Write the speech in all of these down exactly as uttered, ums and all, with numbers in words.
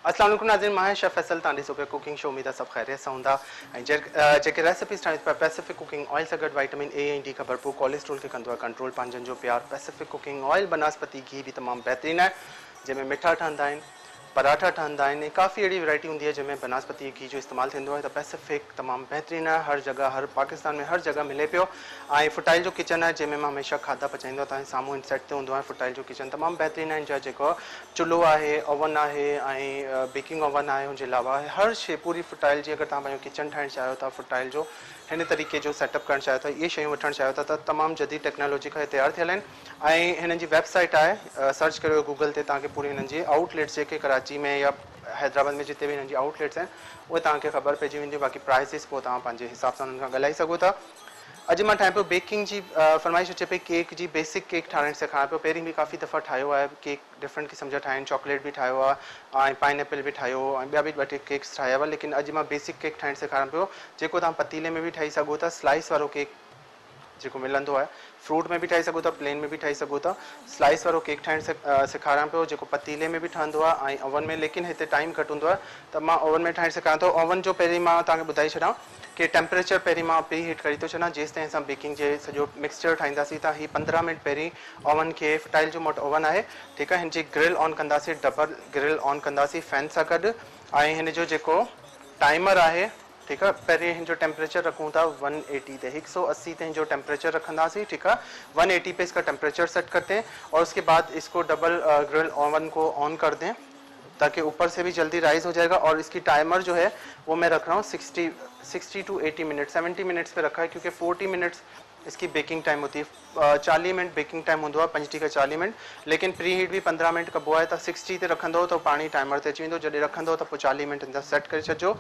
अस्सलाम वालेकुम नाज़रीन, मां शेफ फैसल तां ॾिसो पिया कुकिंग शो। उम्मीद आहे सभु ख़ैरियत सां हूंदा ऐं जेके रेसिपीज़ ठाहियूं पिया पैसिफिक कुकिंग ऑयल सां गॾु विटामिन ए ऐं डी खां भरपूर कोलेस्ट्रोल खे कंदो आहे कंट्रोल। पंहिंजनि जो प्यार पैसिफिक कुकिंग ऑयल बनस्पति घी बि तमामु बहितरीनु आहे, जंहिंमें मिठा ठहंदा आहिनि, पराठा ठहंदा आहिनि, काफ़ी अहिड़ी वैरायटी हूंदी आहे जंहिंमें बनस्पति घी जो इस्तेमालु थींदो आहे। त पैसिफिक तमामु बहितरीनु आहे, हर जॻह हर पाकिस्तान में हर जॻह मिले पियो। ऐं फुटाइल जो किचन आहे जंहिंमें मां हमेशह खाधा पचाईंदो आहियां, तव्हांजे साम्हूं सेट ते हूंदो आहे। फुटाइल जो किचन तमामु बहितरीनु आहे, जा जेको चुल्हो आहे, ओवन आहे ऐं बेकिंग ओवन आहे, उनजे अलावा हर शइ पूरी फुटाइल जी। अगरि तव्हां पंहिंजो किचन ठाहिणु चाहियो था, फुटाइल जो हिन तरीक़े जो सेटअप करणु चाहियो था, इहे शयूं वठणु चाहियो था, त तमामु जदीद टेक्नोलॉजी खां तयारु थियल आहिनि। ऐं हिननि जी वेबसाइट आहे, सर्च करियो गूगल ते, तव्हांखे पूरी हिननि जी आउटलेट्स जेके कराची में या हैदराबाद में जिते भी हिननि जी आउटलेट्स आहिनि उहे तव्हांखे ख़बर पइजी वेंदी। बाक़ी प्राइसिस पोइ तव्हां पंहिंजे हिसाब सां हुननि खां ॻाल्हाए सघो था। अॼु मां ठाहियां पियो बेकिंग जी फरमाइश अचे पई, केक जी बेसिक केक ठाहिणु सेखारियां पियो। पहिरीं बि काफ़ी दफ़ा ठाहियो आहे केक, डिफरेंट क़िस्म जा ठाहिया आहिनि, चॉकलेट बि ठाहियो आहे ऐं पाइनएप्पल बि ठाहियो ऐं ॿिया बि ॿ टे केक्स ठाहिया हुआ। लेकिन अॼु मां बेसिक केक ठाहिणु सेखारियां पियो, जेको तव्हां पतीले में बि ठाही सघो था। स्लाइस वारो केक जेको मिलंदो आहे, फ्रूट में बि ठाही सघो था, प्लेन में बि ठाही सघो था। स्लाइस वारो केक ठाहिणु सेखारियां पियो, जेको पतीले में बि ठहंदो आहे ऐं ओवन में। लेकिन हिते टाइम घटि हूंदो आहे त मां ओवन में ठाहिणु सेखारियां थो। ओवन जो पहिरीं मां तव्हांखे ॿुधाए छॾां कि टेम्परेचर पहिरीं मां प्री हीट करी थो छॾां, जेसि ताईं असां बेकिंग जे सॼो मिक्सचर ठाहींदासीं। त हीअ पंद्रहं मिंट पहिरीं ओवन खे, फुटाइल जो मोटो ओवन आहे, ठीकु आहे, हिन जी ग्रिल ऑन कंदासीं, डबल ग्रिल ऑन कंदासीं फैन सां गॾु। ऐं हिन जो जेको टाइमर आहे, ठीक है, पहिरीं हिन जो टेम्परेचर रखूं था वन एटी ते, एक सौ अस्सी ते जो टेम्परेचर रखंदासीं, ठीक है। वन एटी पे इसका टेम्परेचर सेट करते हैं और उसके बाद इसको डबल ग्रिल ओवन को ऑन कर दें ताकि ऊपर से भी जल्दी राइज हो जाएगा। और इसकी टाइमर जो है वो मैं रख रहा हूँ sixty sixty to eighty minute, seventy minutes पे रखा है क्योंकि फोर्टी मिनट्स इसकी बेकिंग टाइम होती है। चालीह मिनट बेकिंग टाइम होंदो आहे, पंजटी खां चालीह मिनट, लेकिन प्री हीट भी पंद्रहं मिनट कबो आहे। त सिक्सटी ते रखंदो तो पानी टाइमर ते अची वेंदो, जॾहिं रखंदो त पोइ चालीह मिनट अंदरि सेट करे छॾिजो।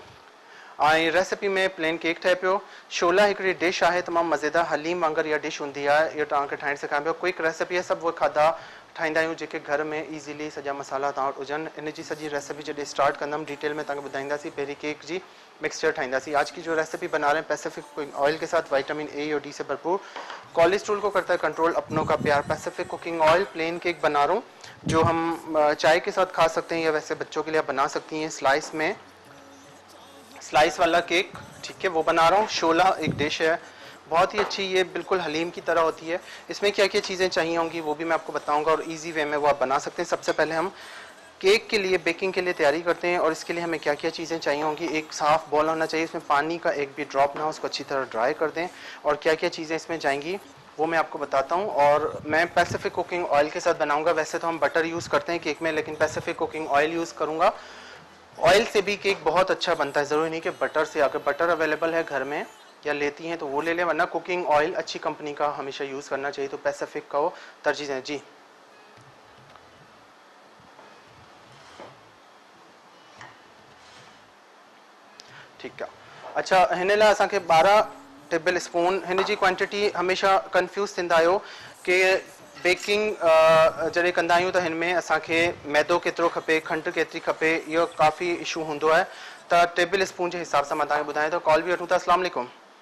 ऐं रेसिपी में प्लेन केक ठहे पियो। शोला हिकिड़ी डिश आहे, तमामु मज़ेदार हलीम वांगुरु इहा डिश हूंदी आहे, इहो तव्हांखे ठाहिणु सेखारियां पियो। क्विक रेसिपी आहे, सभु उहे खाधा ठाहींदा आहियूं जेके घर में ईज़ीली सॼा मसाला तव्हां वटि हुजनि। इन जी सॼी रेसिपी जॾहिं स्टार्ट कंदमि डिटेल में तव्हांखे ॿुधाईंदासीं। पहिरीं केक जी मिक्सचर ठाहींदासीं। आज की जो रेसिपी बना रहे हैं पैसिफिक कुकिंग ऑयल के साथ, विटामिन ए और डी से भरपूर, कोलेस्ट्रॉल को करता है कंट्रोल, अपनों का प्यार। Pacific cooking oil plain cake बना रहा हूँ जो हम चाय के साथ खा सकते हैं या वैसे बच्चों के लिए आप बना सकती हैं। स्लाइस में स्लाइस वाला केक, ठीक है, वो बना रहा हूँ। शोला एक डिश है बहुत ही अच्छी, ये बिल्कुल हलीम की तरह होती है। इसमें क्या क्या चीज़ें चाहिए होंगी वो भी मैं आपको बताऊंगा और इजी वे में वो आप बना सकते हैं। सबसे पहले हम केक के लिए बेकिंग के लिए तैयारी करते हैं और इसके लिए हमें क्या क्या चीज़ें चाहिए होंगी। एक साफ़ बॉल होना चाहिए, इसमें पानी का एक भी ड्रॉप ना हो, उसको अच्छी तरह ड्राई कर दें। और क्या क्या चीज़ें इसमें जाएंगी वो मैं आपको बताता हूँ। और मैं पैसिफिक कुकिंग ऑयल के साथ बनाऊँगा। वैसे तो हम बटर यूज़ करते हैं केक में, लेकिन पैसिफिक कुकिंग ऑयल यूज़ करूँगा। ऑयल से भी केक बहुत अच्छा बनता है, ज़रूरी नहीं कि बटर से। अगर बटर अवेलेबल है घर में या लेती हैं तो वो ले लें, वरना कुकिंग ऑयल अच्छी कंपनी का हमेशा यूज़ करना चाहिए। तो पैसिफिक का वो तरजीह है जी। ठीक है, अच्छा, हिन लाइ असांखे ॿारहं टेबल स्पून, हिन जी क्वांटिटी हमेशा कंफ्यूज थींदा आहियो कि बेकिंग जॾहिं कंदा आहियूं त हिन में असांखे मैदो केतिरो खपे, खंडु केतिरी खपे, इहो काफ़ी इशू हूंदो आहे। त टेबल स्पून जे हिसाब सां मां तव्हांखे ॿुधायां थो। कॉल बि वठूं था। अस्सलाम वालेकुम।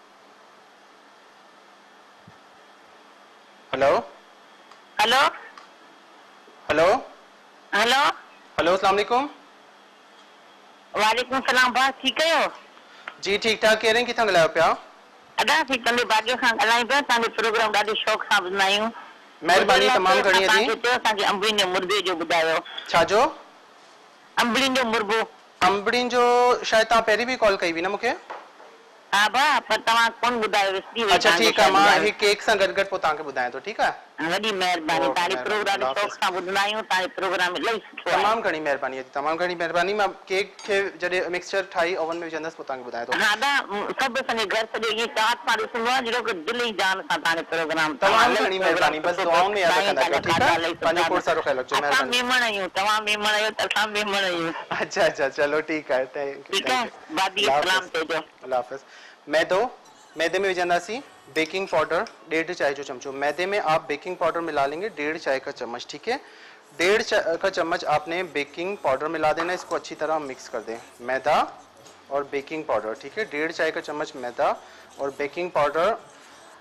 Hello hello hello hello hello अस्सलाम वालेकुम। वालेकुम सलाम भाउ, ठीकु आहियो? जी ठीक ठाक। कहिड़े किथां ॻाल्हायो पिया? अदा सी कंदे भाॼियो खां ॻाल्हायूं पिया। तव्हांजो प्रोग्राम ॾाढे शौक़ सां ॿुधंदा आहियूं। महिरबानी तमामु घणी जी। असांखे अंबड़ियुनि जो मुर्बे जो ॿुधायो। छा जो? अंबड़ियुनि जो मुर्बो। अंबड़ियुनि जो शायदि तव्हां पहिरीं बि कॉल कई हुई न मूंखे? हा भाउ, पर तव्हां कोन ॿुधायो। अच्छा ठीकु आहे, मां ही केक सां गॾु गॾु पोइ तव्हांखे ॿुधायां थो, ठीकु आहे? वॾी महिरबानी, तव्हांजो प्रोग्राम शौक़ सां ॿुधंदा आहियूं। तव्हांजो प्रोग्राम इलाही सुठो आहे। तमामु घणी महिरबानी, तमामु घणी महिरबानी। मां केक खे जॾहिं मिक्सचर ठाही ओवन में विझंदसि पोइ तव्हांखे ॿुधायां थो। हा दा, सभु असांजे घर सॼो ईअं चाहत सां ॾिसंदो आहे जहिड़ो कि दिलि ई जान सां तव्हांजो प्रोग्राम। तमामु घणी महिरबानी, बसि दुआउनि में यादि रखंदा कयो, ठीकु आहे? पंहिंजो खोड़ सारो ख्याल रखिजो, असां महिमान आहियूं, तव्हां महिमान आहियो त असां महिमान आहियूं। अच्छा अच्छा, चलो ठीकु आहे, ठीकु आहे, बादी सलाम चइजो। अल्लाह हाफ़िज़। मैदो, मैदे में विझंदासीं बेकिंग पाउडर डेढ़ चाय जो चमचो। मैदे में आप बेकिंग पाउडर मिला लेंगे डेढ़ चाय का चम्मच, ठीक है? डेढ़ चाय का चम्मच आपने बेकिंग पाउडर मिला देना, इसको अच्छी तरह मिक्स कर दें। मैदा और बेकिंग पाउडर, ठीक है, डेढ़ चाय का चम्मच मैदा और बेकिंग पाउडर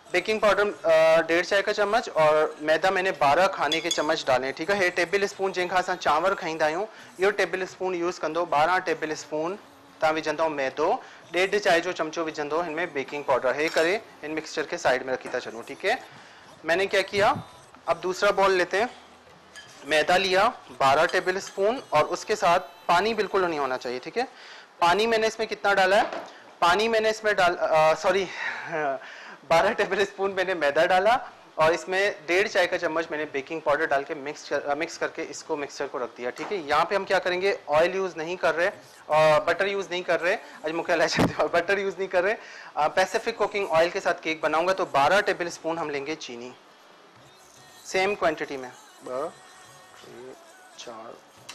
बेकिंग पाउडर डेढ़ चाय का चम्मच और मैदा मैंने बारह खाने के चम्मच डाले, ठीक है। हे टेबल स्पून जंहिंखां असां चांवर खाईंदा आहियूं इहो टेबल स्पून यूज़ कंदो। बारह टेबल स्पून तव्हां विझंदो मैदो, डेढ़ चाय जो चमचो विझंदो हिनमें बेकिंग पाउडर। हे करे इन मिक्सचर के साइड में रखी था चलूँ, ठीक है। मैंने क्या किया, अब दूसरा बॉल लेते हैं। मैदा लिया बारह टेबल स्पून और उसके साथ पानी बिल्कुल नहीं होना चाहिए, ठीक है। पानी मैंने इसमें कितना डाला है, पानी मैंने इसमें डाल सॉरी बारह टेबल स्पून मैंने मैदा डाला और इसमें डेढ़ चाय का चम्मच मैंने बेकिंग पाउडर डाल के मिक्स कर, मिक्स करके इसको मिक्सचर को रख दिया, ठीक है। यहाँ पे हम क्या करेंगे, ऑयल यूज़ नहीं कर रहे और बटर यूज़ नहीं कर रहे, आज मुख्य ला चाहते हो बटर यूज़ नहीं कर रहे। पैसिफिक कुकिंग ऑयल के साथ केक बनाऊंगा तो बारह टेबल स्पून हम लेंगे चीनी, सेम क्वान्टिटी में, ब चार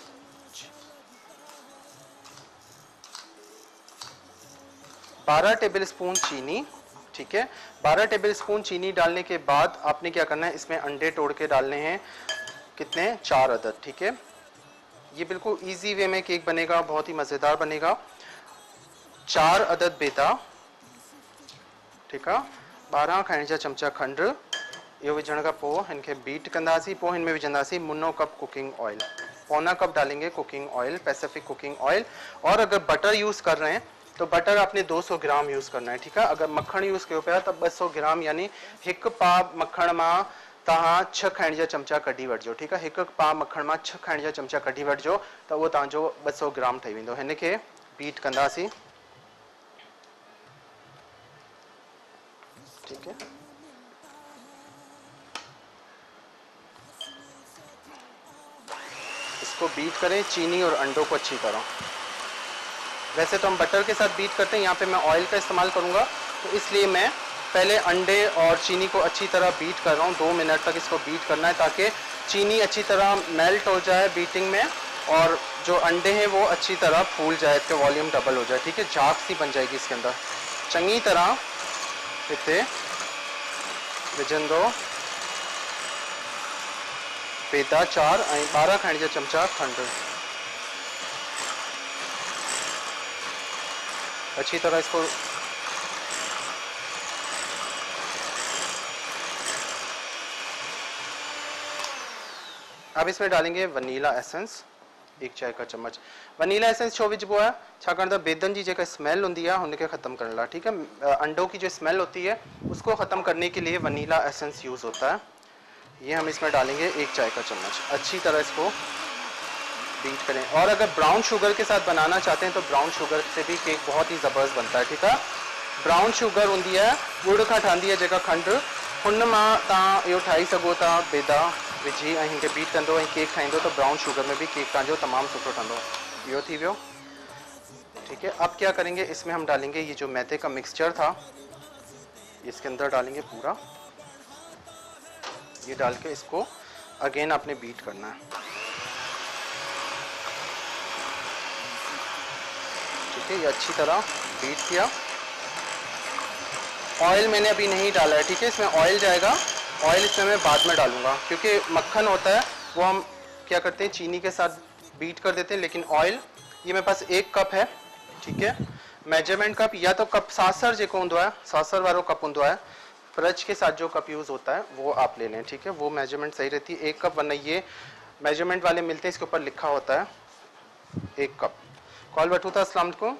बारह टेबल स्पून चीनी, ठीक है। बारह टेबल स्पून चीनी डालने के बाद आपने क्या करना है, इसमें अंडे तोड़ के डालने हैं, कितने, चार अदद, ठीक है। ये बिल्कुल इजी वे में केक बनेगा, बहुत ही मज़ेदार बनेगा। चार अदद बेदा, ठीक है। बारह खाइण जा चमचा खंड, इहो विझण खां पोइ हिनखे बीट कंदासीं। पोइ हिन में विझंदासीं मुनो कप कुकिंग ऑयल, पौना कप डालेंगे cooking oil, Pacific cooking oil. और अगर बटर यूज़ कर रहे हैं तो बटर आपने दो सौ ग्राम यूज़ करना है, ठीक है। अगर मक्खन यूज़ कयो पिया त ॿ सौ ग्राम यानी एक पा मक्खन मां तव्हां छह खाइण जा चमचा कढी वठिजो, ठीक है। एक पा मक्खन मां छह खाइण जा चमचा कढी वठिजो त उहो तव्हांजो ॿ सौ ग्राम ठही वेंदो। हिनखे बीट कंदासीं, ठीक है। इसको बीट करें चीनी और अंडों को अच्छी तरह। वैसे तो हम बटर के साथ बीट करते हैं, यहाँ पे मैं ऑयल का इस्तेमाल करूँगा तो इसलिए मैं पहले अंडे और चीनी को अच्छी तरह बीट कर रहा हूँ। दो मिनट तक इसको बीट करना है ताकि चीनी अच्छी तरह मेल्ट हो जाए बीटिंग में और जो अंडे हैं वो अच्छी तरह फूल जाए, इसका वॉल्यूम डबल हो जाए, ठीक है। झाग सी बन जाएगी इसके अंदर चंगी तरह। इतने विझंदो बेदा चार ऐं बारह खाइण जा चमचा खंड, अच्छी तरह इसको अब इसमें डालेंगे वनीला एसेंस, एक चाय का चम्मच। वनीला एसेंस छो विझबो है, छाकाणि त बेदनि जी जेका स्मेल होंदी है उनके ख़त्म करने ला, ठीक है। अंडों की जो स्मेल होती है उसको ख़त्म करने के लिए वनीला एसेंस यूज़ होता है। ये हम इसमें डालेंगे एक चाय का चम्मच। अच्छी तरह इसको बीट करें। और अगर ब्राउन शुगर के साथ बनाना चाहते हैं तो ब्राउन शुगर से भी केक बहुत ही ज़बरदस्त बनता है, ठीक है। ब्राउन शुगर होंदी है गुड़ खां ठहंदी है जेका खंड, हुन मां तव्हां इहो ठाही सघो था बेदा विझी ऐं हिनखे बीट कंदो ऐं केक ठाहींदो तो ब्राउन शुगर में भी केक तव्हांजो तमामु सुठो ठहंदो। इहो थी वियो, ठीक है। अब क्या करेंगे, इसमें हम डालेंगे ये जो मैदे का मिक्सचर था इसके अंदर डालेंगे पूरा। ये डाल के इसको अगेन आपने बीट करना है, ठीक है। ये अच्छी तरह बीट किया। ऑयल मैंने अभी नहीं डाला है, ठीक है। इसमें ऑयल जाएगा, ऑयल इसमें मैं बाद में डालूंगा क्योंकि मक्खन होता है वो हम क्या करते हैं चीनी के साथ बीट कर देते हैं। लेकिन ऑयल ये मेरे पास एक कप है, ठीक है। मेजरमेंट कप या तो कप सासर जेको होंदो है, सासर वालो कप होंदो है, फ्रिज के साथ जो कप यूज़ होता है वो आप ले लें, ठीक है। वो मेजरमेंट सही रहती है, एक कप। वरना ये मेजरमेंट वाले मिलते हैं, इसके ऊपर लिखा होता है एक कप। कॉल वठूं था। अस्सलाम वालेकुम।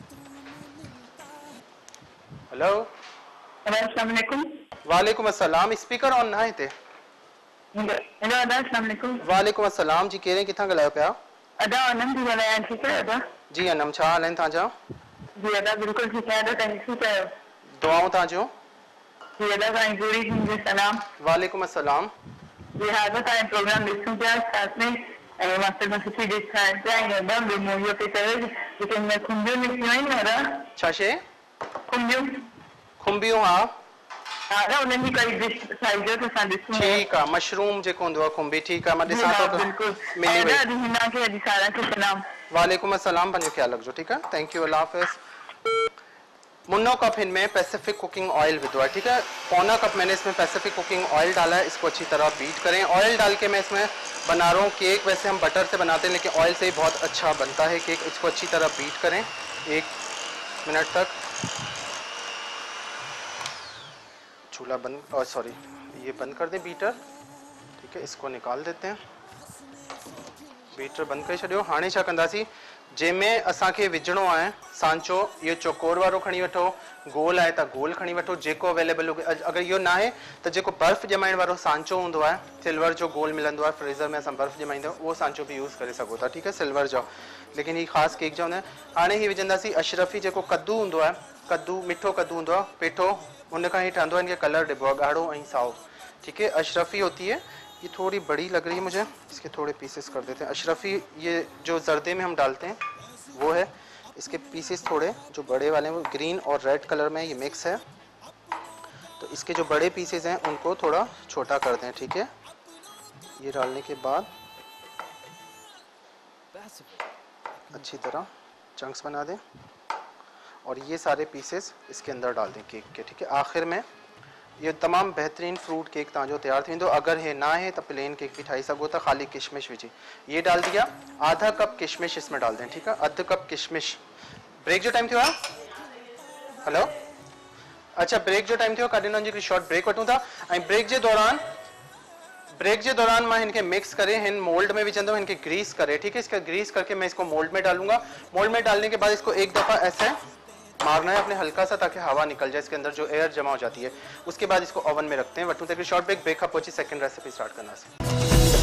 हेलो, अस्सलाम वालेकुम। वालेकुम अस्सलाम। स्पीकर ऑन ना है थे। हेलो अदा, अस्सलाम वालेकुम। वालेकुम अस्सलाम जी, कहिड़े किथां ॻाल्हायो पिया? अदा अनम थी ॻाल्हायां, ठीकु आहे अदा? जी अनम, छा हाल आहिनि तव्हांजा? जी अदा बिल्कुलु ठीकु आहे अदा, तव्हां ठीकु आहियो? दुआऊं तव्हांजो। जी अदा साईं पूरी थी सलाम। वालेकुम अस्सलाम। जी हा अदा तव्हांजो प्रोग्राम ॾिसूं पिया साथ में ऐं मस्तु में सुठी डिश ठाहिण पिया ऐं अदा ॿियो मूं इहो पई चयो जेके हिन खुंबियूं निकितियूं आहिनि न अदा, छा शइ? खुंबियूं। खुंबियूं, हा हा अदा उन्हनि जी काई डिश ठाहिजो त असां ॾिसूं। ठीकु आहे, मशरूम जेको हूंदो आहे खुंबी, ठीकु आहे, मां जी ॾिसां हा थो बिल्कुलु। मिली ऐं वई। अदा अॼु हिना खे अॼु सारा खे सलाम। वालेकुम अस्सलाम, पंहिंजो ख्याल रखिजो, ठीकु है, थैंक यू, अल्लाह हाफिज़। मुन्नो कप इनमें पैसिफिक कुकिंग ऑयल विधो है, ठीक है। पौना कप मैंने इसमें पैसिफिक कुकिंग ऑयल डाला है। इसको अच्छी तरह बीट करें। ऑयल डाल के मैं इसमें बना रहा हूँ केक। वैसे हम बटर से बनाते हैं लेकिन ऑयल से ही बहुत अच्छा बनता है केक। इसको अच्छी तरह बीट करें एक मिनट तक। चूल्हा बंद, और सॉरी ये बंद कर दें बीटर, ठीक है, इसको निकाल देते हैं। बीटर बंद करे छॾियो। हाणे छा कंदासीं, जंहिंमें असांखे विझणो आहे सांचो, इहो चौकोर वारो खणी वठो, गोल आहे त गोल खणी वठो, जेको अवेलेबल हुजे। अगरि इहो न आहे त जेको बर्फ़ ॼमाइण वारो सांचो हूंदो आहे, सिल्वर जो गोल मिलंदो आहे फ्रीज़र में, असां बर्फ़ ॼमाईंदा आहियूं, उहो सांचो बि यूज़ करे सघो था, ठीकु आहे, सिल्वर जो। लेकिन हीअ ख़ासि केक जा हूंदा आहिनि। हाणे हीअ विझंदासीं अशरफी, जेको कद्दू हूंदो आहे, कद्दू मिठो कद्दू हूंदो आहे, पेठो, हुन खां ही ठहंदो आहे, इनखे कलर ॾिबो आहे ॻाढ़ो ऐं साओ, ठीक है। अशरफी होती है, ये थोड़ी बड़ी लग रही है मुझे, इसके थोड़े पीसेस कर देते हैं। अशरफी ये जो जर्दे में हम डालते हैं वो है, इसके पीसेस थोड़े जो बड़े वाले हैं वो ग्रीन और रेड कलर में ये मिक्स है, तो इसके जो बड़े पीसेस हैं उनको थोड़ा छोटा कर दें, ठीक है। ये डालने के बाद अच्छी तरह चंक्स बना दें और ये सारे पीसेस इसके अंदर डाल दें केक के, ठीक है। आखिर में ये तमाम बेहतरीन फ्रूट केक तव्हांजो तैयार थी वेंदो। अगर हे ना है तो प्लेन केक भी ठाई सघो था, खाली किशमिश विझी। ये डाल दिया, आधा कप किशमिश इसमें डाल दें, ठीक है, अध कप किशमिश। ब्रेक जो टाइम थियो आहे, हेलो, अच्छा ब्रेक जो टाइम थियो, कॾहिं हुनजी शॉर्ट ब्रेक वठूं था। ऐं ब्रेक जे दौरान ब्रेक के दौरान मैं इनके मिक्स करे इन मोल्ड में विझंदो, इनके ग्रीस करे, ठीक है। इसका ग्रीस करके मैं इसको मोल्ड में डालूंगा। मोल्ड में डालने के बाद इसको एक दफ़ा ऐसे मारना है अपने हल्का सा, ताकि हवा निकल जाए, इसके अंदर जो एयर जमा हो जाती है। उसके बाद इसको ओवन में रखते हैं। वटू तक शॉर्ट ब्रेक, ब्रेक का पहुंची सेकंड रेसिपी स्टार्ट करना है।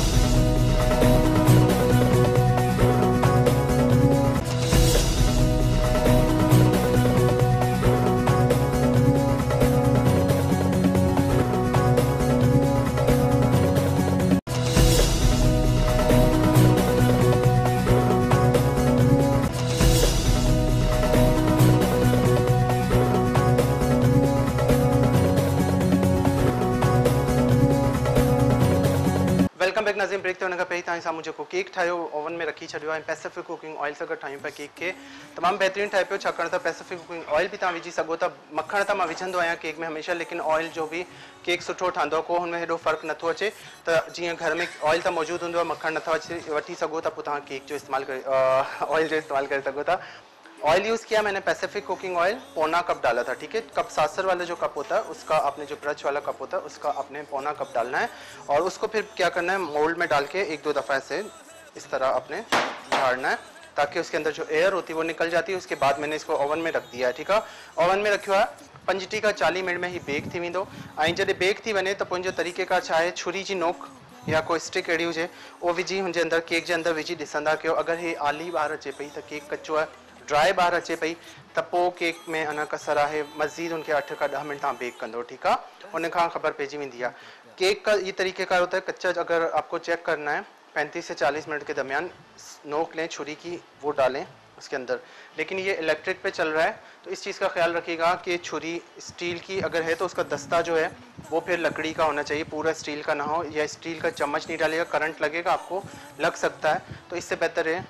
वेलकम बैक नाज़रीन। ब्रेक ते हुन खां पहिरीं तव्हां साम्हूं जेको केक ठाहियो ओवन में रखी छॾियो आहे, पैसिफिक कुकिंग ऑयल सां गॾु ठाहियूं पिया केक खे। तमामु बहितरीनु ठहे पियो, छाकाणि त पैसिफिक कुकिंग ऑयल बि तव्हां विझी सघो था। मखण त मां विझंदो आहियां केक में हमेशह, लेकिन ऑयल जो बि केक सुठो ठहंदो आहे, को हुन में हेॾो फ़र्क़ु नथो अचे। त जीअं घर में ऑयल त मौजूदु हूंदो आहे, मखण नथा अचे वठी सघो था, पोइ तव्हां केक जो इस्तेमालु करे ऑयल जो इस्तेमालु करे सघो था। ऑयल यूज़ किया मैंने पैसिफिक कुकिंग ऑयल, पौना कप डाला था, ठीक है। कप सासर वाला जो कप होता है उसका, आपने जो ब्रश वाला कप होता है उसका आपने पौना कप डालना है। और उसको फिर क्या करना है, मोल्ड में डाल के एक दो दफ़ा से इस तरह आपने झाड़ना है, ताकि उसके अंदर जो एयर होती है वो निकल जाती है। उसके बाद मैंने इसको ओवन में रख दिया है, ठीक है। ओवन में रखियो है पंजटी का चालीह मिनट में ही बेक थी वेंदो। ऐं जॾहिं बेक थी वञे त पोइ जो तरीक़ेकार छा आहे, छुरी जी नोक या कोई स्टिक अहिड़ी हुजे उहो विझी हुनजे अंदर केक जे अंदर विझी ॾिसंदा कयो। अगरि हे आली ॿाहिरि अचे पई त केक कचो आहे, ड्राई ॿाहिरि अचे पई त पोइ केक में अञा कसर आहे, मज़ीद उनके अठ खां ॾह मिनट तव्हां बेक कंदो, ठीक है। उन खां ख़बर पइजी वेंदी आहे। केक का ये तरीक़ेकार होता है, कच्चा अगर आपको चेक करना है पैंतीस से चालीस मिनट के दरमियान नोक लें छुरी की, वो डालें उसके अंदर। लेकिन ये इलेक्ट्रिक पे चल रहा है, तो इस चीज़ का ख्याल रखिएगा कि छुरी स्टील की अगर है तो उसका दस्ता जो है वो फिर लकड़ी का होना चाहिए, पूरा स्टील का ना हो। या स्टील का चम्मच नहीं डालिएगा, करंट लगेगा, आपको लग सकता है। तो इससे बेहतर है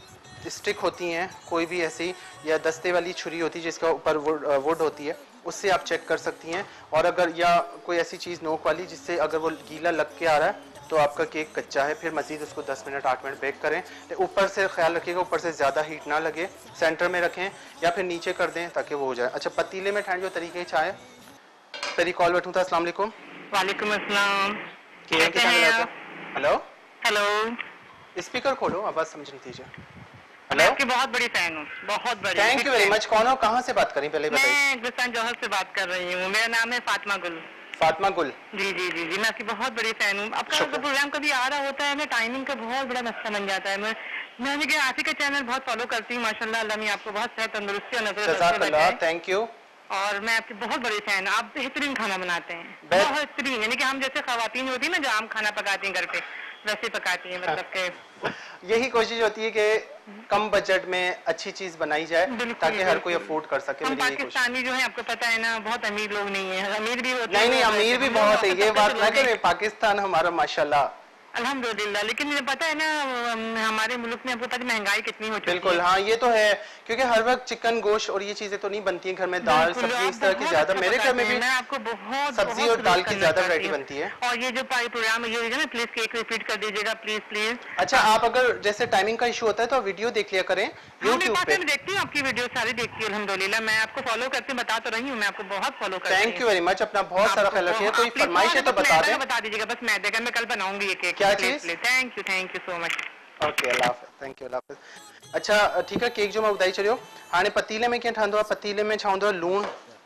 स्टिक होती हैं कोई भी ऐसी, या दस्ते वाली छुरी होती है जिसका ऊपर वुड वुड होती है, उससे आप चेक कर सकती हैं। और अगर या कोई ऐसी चीज़ नोक वाली जिससे अगर वो गीला लग के आ रहा है तो आपका केक कच्चा है, फिर मज़ीद उसको दस मिनट आठ मिनट बेक करें। तो ऊपर से ख्याल रखिएगा ऊपर से ज़्यादा हीट ना लगे, सेंटर में रखें या फिर नीचे कर दें ताकि वो हो जाए। अच्छा, पतीले में ठाहिण जो तरीक़े छा आहे, पहिरीं कॉल वठूं था। अस्सलाम वालेकुम। वालेकुम अस्सलाम। कैसे हैं आप? हेलो हेलो, स्पीकर खोलो, आवाज़ समझ नहीं दीजिए। मैं आपकी बहुत बड़ी फैन हूँ, बहुत बड़ी। Thank you very much. कौन हो, कहाँ से बात करें पहले बताइए। मैं गुलशन जौहर से बात कर रही हूँ, मेरा नाम है फातिमा गुल। फातिमा गुल, जी जी जी जी मैं आपकी बहुत बड़ी फैन हूँ। आपका तो प्रोग्राम कभी आ रहा होता है, मैं टाइमिंग का बहुत बड़ा मसला बन जाता है। मैं मैं देखिए आप ही का चैनल बहुत फॉलो करती हूँ, माशाल्लाह, अल्लाह मियां आपको बहुत सेहत तंदुरुस्ती और नजर। Thank you. और मैं आपकी बहुत बड़ी फैन हूँ, आप बेहतरीन खाना बनाते हैं, बेहतरीन। यानी कि हम जैसे खवातीन होती है ना जो आम खाना पकाती हैं घर पे, वैसे पकाती हैं। मतलब के यही कोशिश होती है कि कम बजट में अच्छी चीज बनाई जाए ताकि हर कोई अफोर्ड कर सके। हम पाकिस्तानी जो है आपको पता है ना, बहुत अमीर लोग नहीं है, अमीर भी होते नहीं नहीं अमीर भी बहुत है, ये बात ना करें। पाकिस्तान हमारा माशाल्लाह अल्हम्दुलिल्लाह। लेकिन मुझे पता है ना हमारे मुल्क में आपको पता है महंगाई कितनी हो चुकी है। बिल्कुल हाँ, ये तो है, क्योंकि हर वक्त चिकन गोश्त और ये चीजें तो नहीं बनती हैं घर में, दाल सब्जी इस तरह की ज्यादा, मेरे घर में भी मैं आपको बहुत सब्जी और दाल की ज्यादा वैरायटी बनती है। और ये जो प्रोग्राम ये होगा ना, प्लीज केक रिपीट कर दीजिएगा प्लीज प्लीज। अच्छा, आप अगर जैसे टाइमिंग का इशू होता है तो वीडियो देख लिया करें यूट्यूब पे। मैं देखती हूँ आपकी वीडियो सारी देखती हूँ अल्हम्दुलिल्लाह। मैं आपको फॉलो करती हूँ, बता तो रही हूँ, मैं आपको बहुत फॉलो करती हूँ। थैंक यू वेरी मच, अपना बहुत सारा ख्याल रखिए। कोई फरमाइश है तो बता दें। बता दीजिएगा बस, मैदे का मैं कल बनाऊंगी ये केक। क्या चीज? Thank you thank you so much. Okay, अल्लाह हाफ़िज़, थैंक यू, अल्लाह हाफ़िज़। अच्छा ठीक है, केक जो मैं ॿुधाई छॾियो। हाणे पतीले में कीअं ठहंदो आहे, पतीले में छा हूंदो आहे, लूणु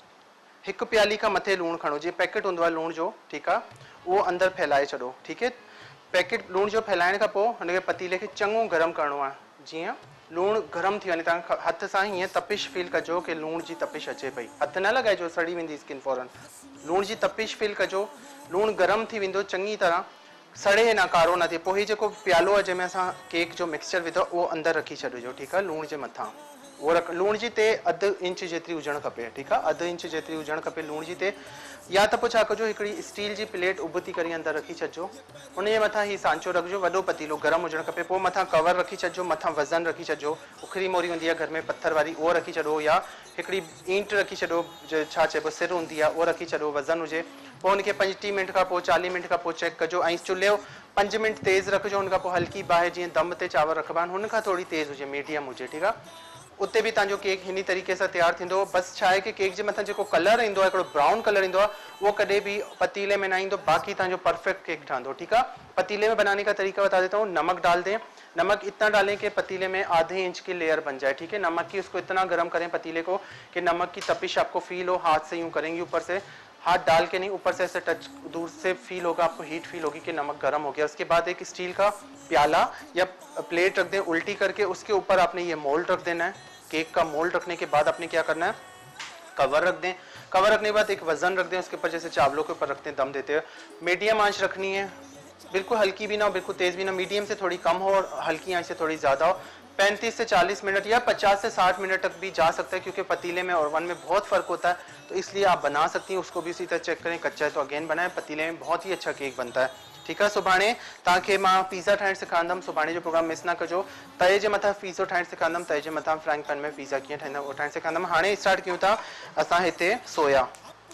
हिकु प्याली खां मथे लूणु खणो, जीअं पैकेट हूंदो आहे लूण जो, ठीकु आहे, उहो अंदरि फैलाए छॾो, ठीकु है। पैकेट लूण जो फैलाइण खां पोइ हुनखे पतीले खे चङो गरम करिणो आहे, जीअं लूणु गरम थी वञे। तव्हां हथ सां हीअं तपिश फील कजो कि लूण जी तपिश अचे पई, हथ न लॻाइजो, सड़ी वेंदी स्किन फौरन। लूण जी तपिश फील कजो, लूणु गरम थी वेंदो चङी तरह, सड़े ना कारो न थिए। पोइ हीउ जेको प्यालो आहे जंहिंमें असां केक जो मिक्सचर विधो उहो अंदरि रखी छॾिजो, ठीकु आहे, लूण जे मथां। उहो रख, लूण जी ते अधु इंच जेतिरी हुजणु खपे, ठीकु आहे, अधु इंच जेतिरी हुजणु खपे लूण जी ते। या त पोइ छा कजो, हिकिड़ी स्टील जी प्लेट उबती करे अंदरि रखी छॾिजो, उन जे मथां हीउ सांचो रखिजो, वॾो पतीलो गरम हुजणु खपे। पोइ मथां कवर रखी छॾिजो, मथां वज़न रखी छॾिजो, उखरी मोरी हूंदी आहे घर में पत्थर वारी, उहो रखी छॾो, या हिकिड़ी ईंट रखी छॾो, छा चइबो सिर हूंदी आहे, उहो रखी छॾो, वज़न हुजे। पोइ हुनखे पंजटीह मिंट खां पोइ चालीह मिंट खां पोइ चेक कजो, ऐं चुल्हे पंज मिंट तेज़ रखिजो, हुन खां पोइ हल्की बाहि, जीअं दम ते चांवर रखिबा आहिनि हुन खां थोरी तेज़ हुजे, मीडियम हुजे, ठीकु आहे। उते भी तव्हांजो केक हिन तरीक़े सां तैयार थींदो। बस छा आहे कि केक जे मथां जेको कलर ईंदो आहे, हिकिड़ो ब्राउन कलर ईंदो आहे, उहो कॾहिं भी पतीले में न ईंदो, बाक़ी तव्हांजो परफेक्ट केक ठहंदो, ठीकु आहे। पतीले में बनाने का तरीका बता देता हूँ। नमक डाल दें, नमक इतना डालें कि पतीले में आधे इंच की लेयर बन जाए, ठीक है। नमक की उसको इतना गर्म करें पतीले को कि नमक की तपिश आपको फील हो, हाथ से यूं करेंगे ऊपर से, हाथ डाल के नहीं, ऊपर से ऐसे टच, दूर से फील होगा आपको, हीट फील होगी कि नमक गर्म हो गया। उसके बाद एक स्टील का प्याला या प्लेट रख दें उल्टी करके, उसके ऊपर आपने ये मोल्ड रख देना है। केक का मोल्ड रखने के बाद आपने क्या करना है, कवर रख दें। कवर रखने के बाद एक वजन रख दें उसके ऊपर, जैसे चावलों के ऊपर रखते हैं दम देते हैं। मीडियम आंच रखनी है, बिल्कुल हल्की भी ना हो, बिल्कुल तेज भी ना, मीडियम से थोड़ी कम हो और हल्की आंच से थोड़ी ज़्यादा हो। पैंतीस से चालीस मिनट या पचास से साठ मिनट तक भी जा सकता है, क्योंकि पतीले में और ओवन में बहुत फ़र्क होता है, तो इसलिए आप बना सकती हैं। उसको भी इसी तरह चेक करें, कच्चा है तो अगेन बनाएं। पतीले में बहुत ही अच्छा केक बनता है, ठीक है। सुभाणे तव्हांखे मां पिज़्ज़ा ठाहिणु सेखारींदमि, सुभाणे जो प्रोग्राम मिस ना कजो। तए जे मथां पिज़्ज़ो ठाहिणु सेखारींदमि, तए जे मथां फ्राइंग पैन में पिज़्ज़ा कीअं ठाहींदा उहो ठाहिणु सेखारींदमि। हाणे स्टार्ट कयूं था असां हिते सोया,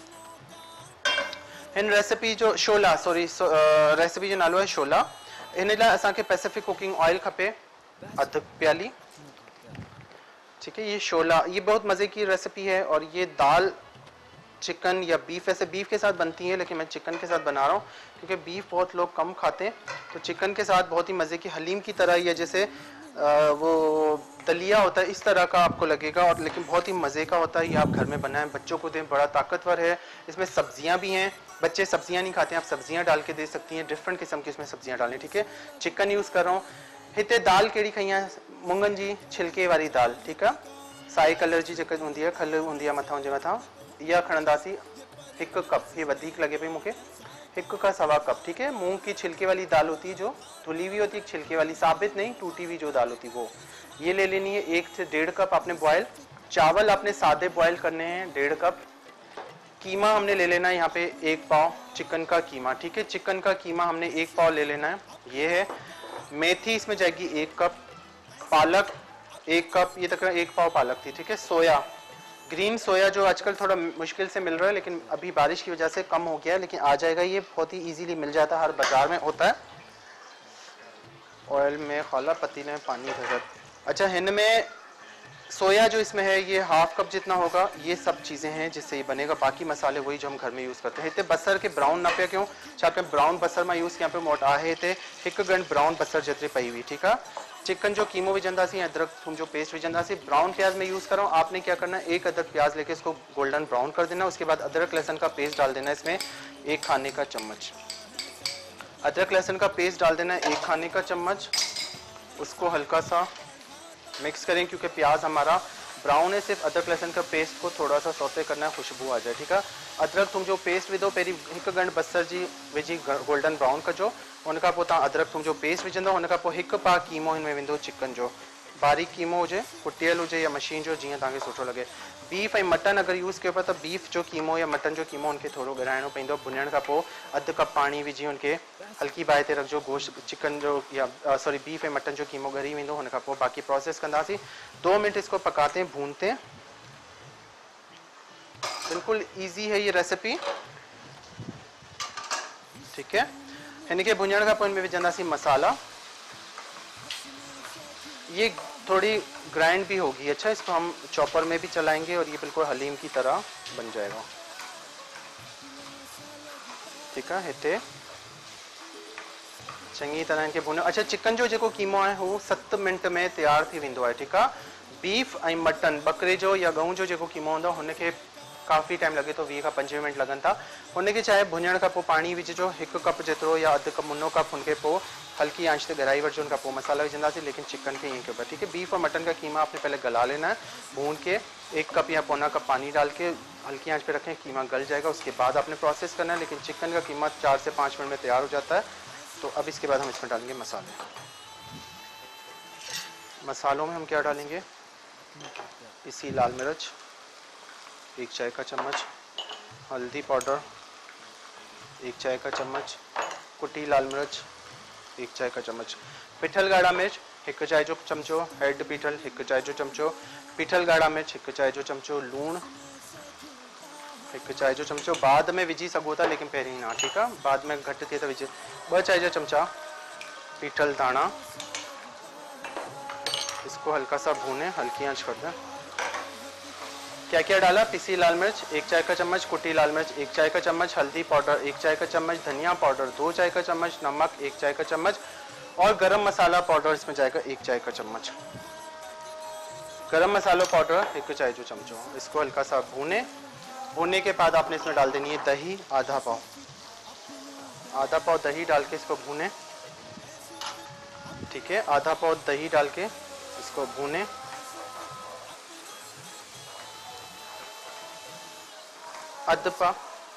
हिन रेसिपी जो शोला, सॉरी रेसिपी जो नालो आहे शोला। हिन लाइ असांखे पैसिफिक कुकिंग ऑयल खपे अधु प्याली, ठीक है। ये शोला, ये बहुत मज़े की रेसिपी है, और ये दाल चिकन या बीफ, ऐसे बीफ के साथ बनती है, लेकिन मैं चिकन के साथ बना रहा हूँ क्योंकि बीफ बहुत लोग कम खाते हैं, तो चिकन के साथ बहुत ही मज़े की, हलीम की तरह ही है, जैसे आ, वो दलिया होता है इस तरह का आपको लगेगा, और लेकिन बहुत ही मज़े का होता है। ये आप घर में बनाएं, बच्चों को दें, बड़ा ताकतवर है। इसमें सब्जियां भी हैं, बच्चे सब्जियां नहीं खाते हैं, आप सब्जियां डाल के दे सकती हैं, डिफरेंट किस्म की इसमें सब्जियां डालें, ठीक है। चिकन यूज़ कर रहा हूँ। हिते दाल कहिड़ी खई आहे, मुङनि जी छिलके वारी दाल, ठीक है, साई कलर जी जेका हूंदी आहे, खल हूंदी आहे मथां हुनजे मथां, इहा खणंदासीं हिकु कप, ये वधीक लगे पई मूंखे, हिकु का सवा कप, ठीक है। मूंग की छिलके वाली दाल होती है, जो धुली हुई होती है, छिलके वाली, साबित नहीं, टूटी हुई जो दाल होती है वो, ये ले लेनी है। एक से डेढ़ कप आपने बॉयल, चावल आपने सादे बॉयल करने हैं डेढ़ कप। कीमा हमने ले लेना है यहाँ पे एक पाव, चिकन का कीमा, ठीक है, चिकन का कीमा हमने एक पाव ले लेना है, ये है। मेथी इसमें जाएगी एक कप, पालक एक कप, ये तक एक पाव पालक थी, ठीक है। सोया, ग्रीन सोया जो आजकल थोड़ा मुश्किल से मिल रहा है, लेकिन अभी बारिश की वजह से कम हो गया है, लेकिन आ जाएगा, ये बहुत ही इजीली मिल जाता है, हर बाजार में होता है। ऑयल में खाला, पतीले में पानी भर। अच्छा, इनमें सोया जो इसमें है ये हाफ कप जितना होगा, ये सब चीज़ें हैं जिससे ये बनेगा, बाकी मसाले वही जो हम घर में यूज़ करते हैं। इतने बसर के ब्राउन ना पे क्यों, छाकाणि ब्राउन बसर मां यूज़ कयां पियो, मोट आहे हिते हिकु गंढ ब्राउन बसर जेतिरी पई हुई, ठीक है। चिकन जो कीमो विझंदासीं, अदरक थूम जो पेस्ट विझंदासीं। ब्राउन प्याज में यूज़ कर रहा हूँ, आपने क्या करना है, एक अदरक प्याज लेके इसको गोल्डन ब्राउन कर देना, उसके बाद अदरक लहसुन का पेस्ट डाल देना, इसमें एक खाने का चम्मच अदरक लहसुन का पेस्ट डाल देना है, एक खाने का चम्मच। उसको हल्का सा मिक्स करें, क्योंकि प्याज हमारा ब्राउन है, सिर्फ अदरक लहसुन का पेस्ट को थोड़ा सा सौते करना है, खुशबू आ जाए, ठीक है। अदरक थूम जो पेस्ट विधो, पहिरीं हिकु गंढ बसर जी विझी गोल्डन ब्राउन कजो, उनखां पोइ तव्हां अदरक थूम जो पेस्ट विझंदो, उनखां पोइ हिकु पा कीमो हिन में वेंदो चिकन जो, बारीक कीमो हुजे, कुटियल हुजे या मशीन जो, जीअं तव्हांखे सुठो लॻे। बीफ ऐं मटन अगरि यूज़ कयो त बीफ जो कीमो या मटन जो कीमो उनखे थोरो ॻराइणो पवंदो। भुञण खां पोइ अधु कप पाणी विझी उनखे हल्की बाहि ते रखिजो। गोश्त चिकन जो या सॉरी बीफ ऐं मटन जो कीमो ॻरी वेंदो, हुन खां पोइ बाक़ी प्रोसेस कंदासीं। दो मिनट इसको पकाते भूनते। बिल्कुल ईजी है ये रेसिपी, ठीक है। इनके भुञण खां पोइ इनमें विझंदासीं मसाला। ये थोड़ी ग्राइंड भी होगी, अच्छा इसको हम चॉपर में भी चलाएंगे और ये बिल्कुल हलीम की तरह बन जाएगा, ठीक है। हिते चंगी तरह इनके भुनो। अच्छा चिकन जो जेको कीमो है वो सत मिनट में तैयार थी वेंदो है, ठीक है। बीफ ऐं मटन बकरे जो या गऊ जो जेको कीमो हूंदो हुनखे काफ़ी टाइम लगे तो वीह खां पंजवीह मिनट लगन था। हुनखे चाहे भुञण खां पोइ पाणी विझिजो हिकु कप जेतिरो या अधु कप मुनो कप, हुनखे पोइ हल्की आंच ते गराई वठिजो। उनखां पोइ मसाला विझंदासीं, लेकिन चिकन के ईअं कयो, ठीक है। बीफ और मटन का कीमा आपने पहले गला लेना है, भून के एक कप या पौना कप पानी डाल के हल्की आंच पे रखें, कीमा गल जाएगा। उसके बाद आपने प्रोसेस करना है, लेकिन चिकन का कीमा चार से पाँच मिनट में तैयार हो जाता है। तो अब इसके बाद हम इसमें डालेंगे मसाले। मसालों में हम क्या डालेंगे, पिसी लाल मिर्च एक चाय का चम्मच, हल्दी पाउडर एक चाय का चम्मच, कुटी लाल मिर्च एक चाय का चम्मच, पिठल गाढ़ा मिर्च एक चाय जो चमचो, हेड पीठल एक चाय जो चमचो, पिठल गाढ़ा मिर्च एक चाय जो चमचो, लूण एक चाय जो चमचो। बाद में विझी सघो था, लेकिन पहिरीं ना, ठीक है। बाद में घटि थिए त विझ। ॿ चाय जा चमचा पीठल दाना, इसको हल्का सा भूने, हल्की आंच कर दें। क्या क्या डाला, पिसी लाल मिर्च एक चाय का चम्मच, कुटी लाल मिर्च एक चाय का चम्मच, हल्दी पाउडर एक चाय का चम्मच, धनिया पाउडर दो चाय का चम्मच, नमक एक चाय का चम्मच और गरम मसाला पाउडर इसमें जाएगा एक चाय का चम्मच। गरम मसाला पाउडर एक चाय जो चमचो। इसको हल्का सा भूने। भूनने के बाद आपने इसमें डाल देनी है दही, आधा पाव आधा पाव दही डाल के इसको भूने, ठीक है। आधा पाव दही डाल के इसको भूने। अध पा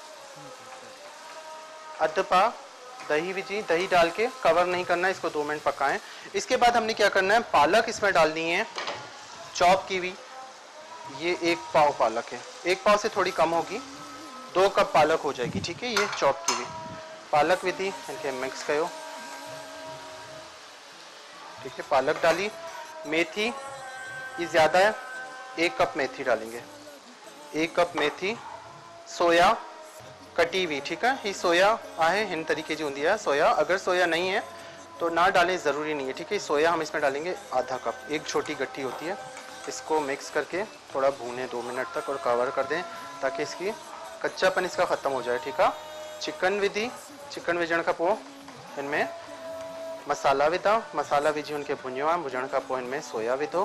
अध पा दही विझी, दही डाल के कवर नहीं करना, इसको दो मिनट पकाएं। इसके बाद हमने क्या करना है, पालक इसमें डालनी है, चॉप की हुई। ये एक पाव पालक है, एक पाव से थोड़ी कम होगी, दो कप पालक हो जाएगी, ठीक है। ये चॉप की हुई पालक विधि इनके मिक्स करो, ठीक है। पालक डाली। मेथी ये ज़्यादा है, एक कप मेथी डालेंगे, एक कप मेथी। सोया कटी हुई, ठीक है। ये सोया आहे हिन तरीके की होती है सोया। अगर सोया नहीं है तो ना डालें, ज़रूरी नहीं है, ठीक है। सोया हम इसमें डालेंगे आधा कप, एक छोटी गट्टी होती है। इसको मिक्स करके थोड़ा भूनें दो मिनट तक और कवर कर दें, ताकि इसकी कच्चापन इसका ख़त्म हो जाए, ठीक है। चिकन विधि, चिकन विझण खां पोइ इनमें मसाला विधा, मसाला विझी उनके भुञो आहे। भुञण खां पोइ इनमें सोया विधो,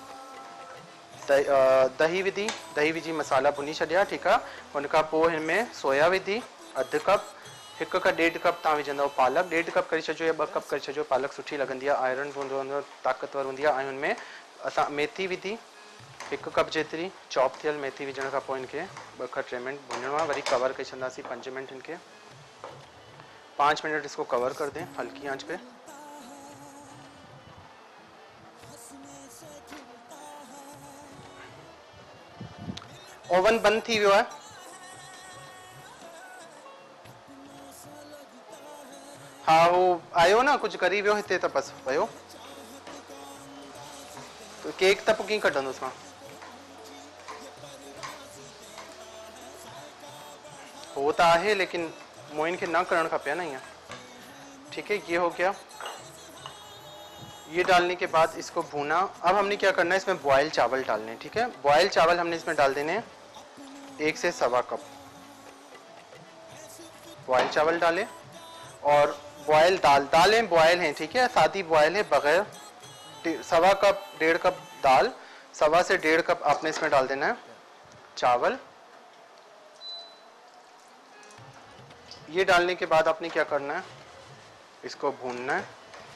दही विधी, दही विझी मसाला भुनी छॾिया, ठीक है। उनखां पोइ इनमें सोया विधी अधु कप, हिकु खां ॾेढ कप तव्हां विझंदव पालक, ॾेढ कप करे छॾियो या ॿ कप करे छॾियो। पालक सुठी लॻंदी आहे, आयरन हूंदो, ताक़तवर हूंदी आहे। ऐं हुनमें असां मेथी विधी हिकु कप जेतिरी, चॉप थियल मेथी विझण खां पोइ इनखे ॿ खां टे मिनट भुञणो आहे। वरी कवर करे छॾंदासीं पंज मिनट, इनके पाँच मिनट इसको कवर कर दें हल्की आंच पे। ओवन बंद थी वियो आहे। हाँ वो आयो न कुछ करी वियो हिते त बस वियो। तो केक त पोइ कीअं कढंदुसि मां? हो तो आहे, लेकिन मोइन के ना करण खपे ना ईअं, ठीक है। ये हो गया। ये डालने के बाद इसको भूना। अब हमने क्या करना है, इसमें बॉयल चावल डालने, ठीक है। बॉयल चावल हमने इसमें डाल देने हैं एक से सवा कप बॉयल चावल डालें। और बॉयल दाल, दालें बॉयल हैं, ठीक है, सादी बॉयल है बगैर। सवा कप डेढ़ कप दाल, सवा से डेढ़ कप आपने इसमें डाल देना है चावल। ये डालने के बाद आपने क्या करना है, इसको भूनना है,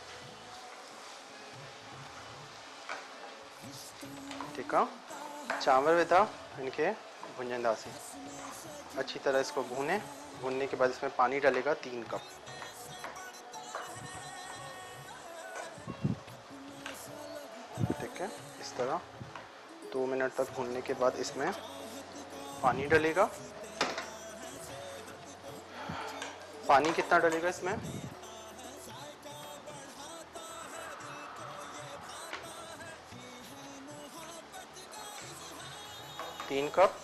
ठीक है। चावल विधा इनके भुंजंदासी, अच्छी तरह इसको भूने। भूनने के बाद इसमें पानी डालेगा तीन कप, ठीक तरह। दो मिनट तक भूनने के बाद इसमें पानी डलेगा। पानी कितना डलेगा इसमें? तीन कप,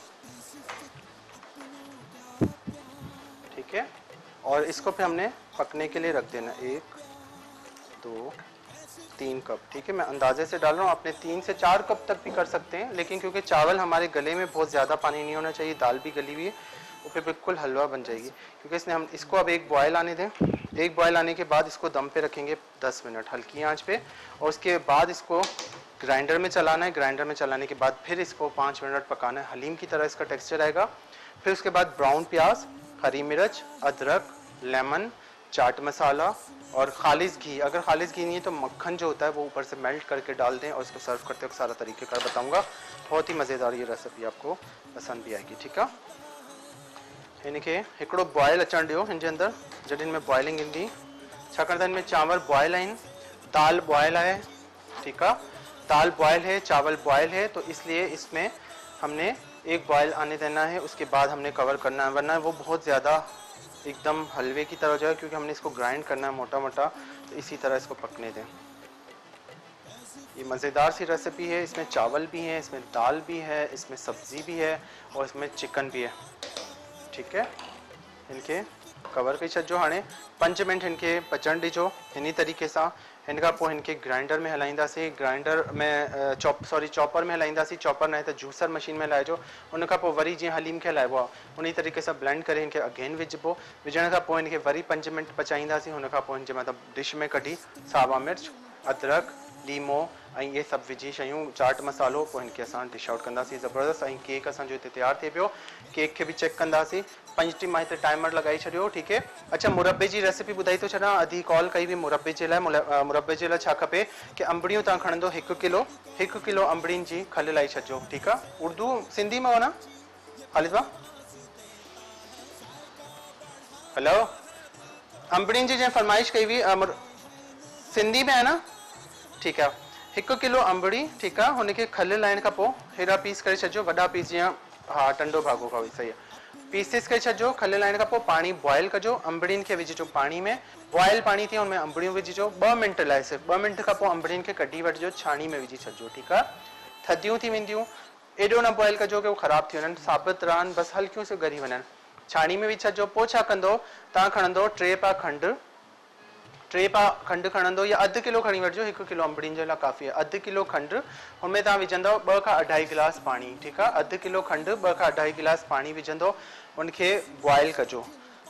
ठीक है। और इसको फिर हमने पकने के लिए रख देना, एक दो तीन कप, ठीक है। मैं अंदाजे से डाल रहा हूँ, आपने तीन से चार कप तक भी कर सकते हैं, लेकिन क्योंकि चावल हमारे गले में बहुत ज़्यादा पानी नहीं होना चाहिए, दाल भी गली हुई है, वो फिर बिल्कुल हलवा बन जाएगी। क्योंकि इसने हम इसको अब एक बॉयल आने दें। एक बॉयल आने के बाद इसको दम पे रखेंगे दस मिनट हल्की आंच पे, और उसके बाद इसको ग्राइंडर में चलाना है। ग्राइंडर में चलाने के बाद फिर इसको पाँच मिनट पकाना है, हलीम की तरह इसका टेक्सचर आएगा। फिर उसके बाद ब्राउन प्याज, हरी मिर्च, अदरक, लेमन, चाट मसाला और खालिस घी। अगर खालिस घी नहीं है तो मक्खन जो होता है वो ऊपर से मेल्ट करके डाल दें, और इसको सर्व करते वक्त सारा तरीक़ेकार बताऊंगा। बहुत ही मज़ेदार ये रेसिपी आपको पसंद भी आएगी, ठीक है। इनके हिकिड़ो बॉयल अचण ॾियो हिन जे अंदर, जॾहिं इनमें बॉइलिंग ईंदी, छाकाणि त इनमें चावल बॉयल आहिनि, दाल बॉयल है, ठीक है। दाल बॉयल है, चावल बॉयल है, तो इसलिए इसमें हमने एक बॉयल आने देना है, उसके बाद हमने कवर करना है, वरना वो बहुत ज़्यादा एकदम हलवे की तरह हो जाएगा, क्योंकि हमने इसको ग्राइंड करना है मोटा मोटा। तो इसी तरह इसको पकने दें। ये मज़ेदार सी रेसिपी है, इसमें चावल भी हैं, इसमें दाल भी है, इसमें सब्ज़ी भी है और इसमें चिकन भी है, ठीक है। इनके कवर कई छॾिजो। हाणे पंज मिनट इनके पचण ॾिजो हिन तरीक़े सां। हिन खां पोइ इनके ग्राइंडर में हलाईंदासीं, ग्राइंडर में चॉप सॉरी चॉपर में हलाईंदासीं, चॉपर न आहे त जूसर मशीन में हलाइजो। उन खां पोइ वरी जीअं हलीम खे हलाइबो आहे उन तरीक़े सां ब्लेंड करे इनके अगेन विझिबो। विझण खां पोइ इनके वरी पंज मिनट पचाईंदासीं। हुन खां पोइ हिन जे मथां डिश में कढी सावा मिर्च, अदरक, लीमो ऐं इहे सभु विझी शयूं, चाट मसालो, पोइ हिनखे असां डिश आउट कंदासीं। ज़बरदस्त। ऐं केक असांजो हिते तयारु थिए पियो। केक खे बि चेक कंदासीं। पंज टी मां हिते टाइमर लॻाई छॾियो, ठीकु है। अच्छा, मुरबे जी रेसिपी ॿुधाई थो छॾां। अधी कॉल कई हुई मुरबे जे लाइ। मुरबे जे लाइ छा खपे कि अंबड़ियूं तव्हां खणंदो हिकु किलो, हिकु किलो अंबड़ियुनि जी खल लाई छॾिजो, ठीकु आहे। उर्दू सिंधी में वञा ख़ालिद भाउ, हेलो। अंबड़ियुनि जी जंहिं फरमाइश कई हुई सिंधी में आहे न, ठीकु आहे। हिकु किलो अंबड़ी, ठीकु आहे, हुनखे खल लाइण खां पोइ हेॾा पीस करे छॾिजो, वॾा पीस जीअं, हा टंडो भाॻो खाओ, सही आहे। पीसिस करे छॾिजो। खल लाइण खां पोइ पाणी बॉयल कजो, अंबड़ियुनि खे विझिजो पाणी में, बॉयल पाणी थिए हुनमें अंबड़ियूं विझिजो। ॿ मिंट लाइ सिर्फ़ु ॿ मिंट खां पोइ अंबड़ियुनि खे कढी वठिजो, छाणी में विझी छॾिजो, ठीकु आहे। थधियूं थी वेंदियूं, एॾो न बॉयल कजो कि उहो ख़राबु थी वञनि, साबित रहनि, बसि हल्कियूं से ॻरी वञनि। छाणी में विझी छॾिजो। पोइ छा कंदो, तव्हां खणंदो टे पा खंडु, टे पा खंडु खणंदो, या अधु किलो खणी वठिजो, हिकु किलो अंबड़ियुनि जे लाइ काफ़ी आहे। अधु किलो खंडु, हुनमें तव्हां विझंदव ॿ खां अढाई गिलास पाणी, ठीकु आहे। अधु किलो खंडु, ॿ खां अढाई गिलास पाणी विझंदो, उनखे बॉयल कजो,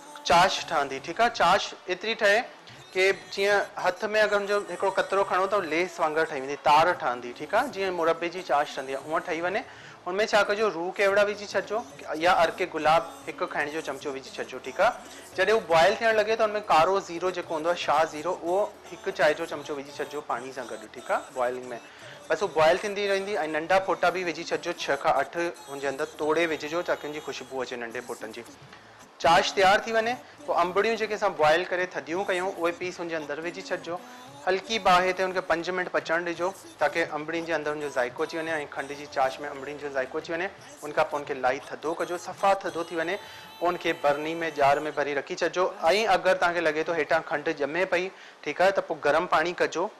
चाश ठहंदी, ठीकु आहे। चाश एतिरी ठहे कि जीअं हथ में अगरि हुनजो हिकिड़ो कतरो खणो त लेस वांगुरु ठही वेंदी, तार ठहंदी, ठीकु आहे। जीअं मुरबे जी चाश ठहंदी आहे उहा ठही वञे। हुनमें छा कजो, रूह केवड़ा विझी छॾिजो, या अर्के गुलाब हिकु खाइण जो चमचो विझी छॾिजो, ठीकु आहे। जॾहिं उहो बॉयल थियणु लॻे त हुनमें कारो ज़ीरो जेको हूंदो आहे, शाह ज़ीरो, उहो हिकु चांहि जो चमचो विझी छॾिजो पाणी सां गॾु, ठीकु आहे, बॉइलिंग में। बसि उहो बॉयल थींदी रहंदी। ऐं नंढा फोटा बि विझी छॾिजो, छह खां अठ हुनजे अंदरि तोड़े विझिजो, ताकी हुनजी ख़ुशबू अचे नंढे फोटनि जी। चाश तयारु थी वञे, पोइ अंबड़ियूं जेके असां बॉयल करे थधियूं कयूं उहे पीस हुनजे अंदरि विझी छॾिजो। हल्की बाहि ते हुनखे पंज मिंट पचणु ॾिजो, ताकी अंबड़ियुनि जे अंदरि हुनजो ज़ाइको अची वञे ऐं खंड जी चाश में अंबड़ियुनि जो ज़ाइको अची वञे। उनखां पोइ हुनखे लाई थधो कजो, सफ़ा थधो थी वञे, पोइ हुनखे बरनी में जार में भरी रखी छॾिजो। ऐं अगरि तव्हांखे लॻे थो हेठां खंडु ॼमे पई, ठीकु आहे, त पोइ गरम पाणी कजो,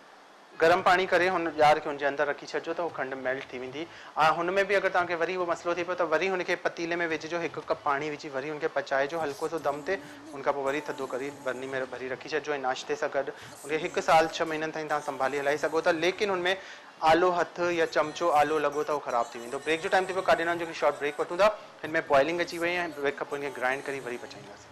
गरम पाणी करे हुन जार खे हुनजे अंदरि रखी छॾिजो, त उहो खंडु मेल्ट थी वेंदी। ऐं हुन में बि अगरि तव्हांखे वरी उहो मसइलो थिए पियो त वरी हुनखे पतीले में विझिजो, हिकु कप पाणी विझी वरी हुनखे पचाइजो हल्को सो दम ते। हुनखां पोइ वरी थधो करे बरनी में भरी रखी छॾिजो। ऐं नाश्ते सां गॾु हुनखे हिकु साल छह महीननि ताईं तव्हां संभाली हलाई सघो था, लेकिन हुनमें आलो हथ या चमचो आलो लॻो त उहो ख़राबु थी वेंदो। ब्रेक जो टाइम थी पियो, काॾे न जो कि शॉर्ट ब्रेक वठूं था। हिन में बॉइलिंग अची वई ऐं ब्रेक खां पोइ हिनखे ग्राइंड करे वरी पचाईंदासीं।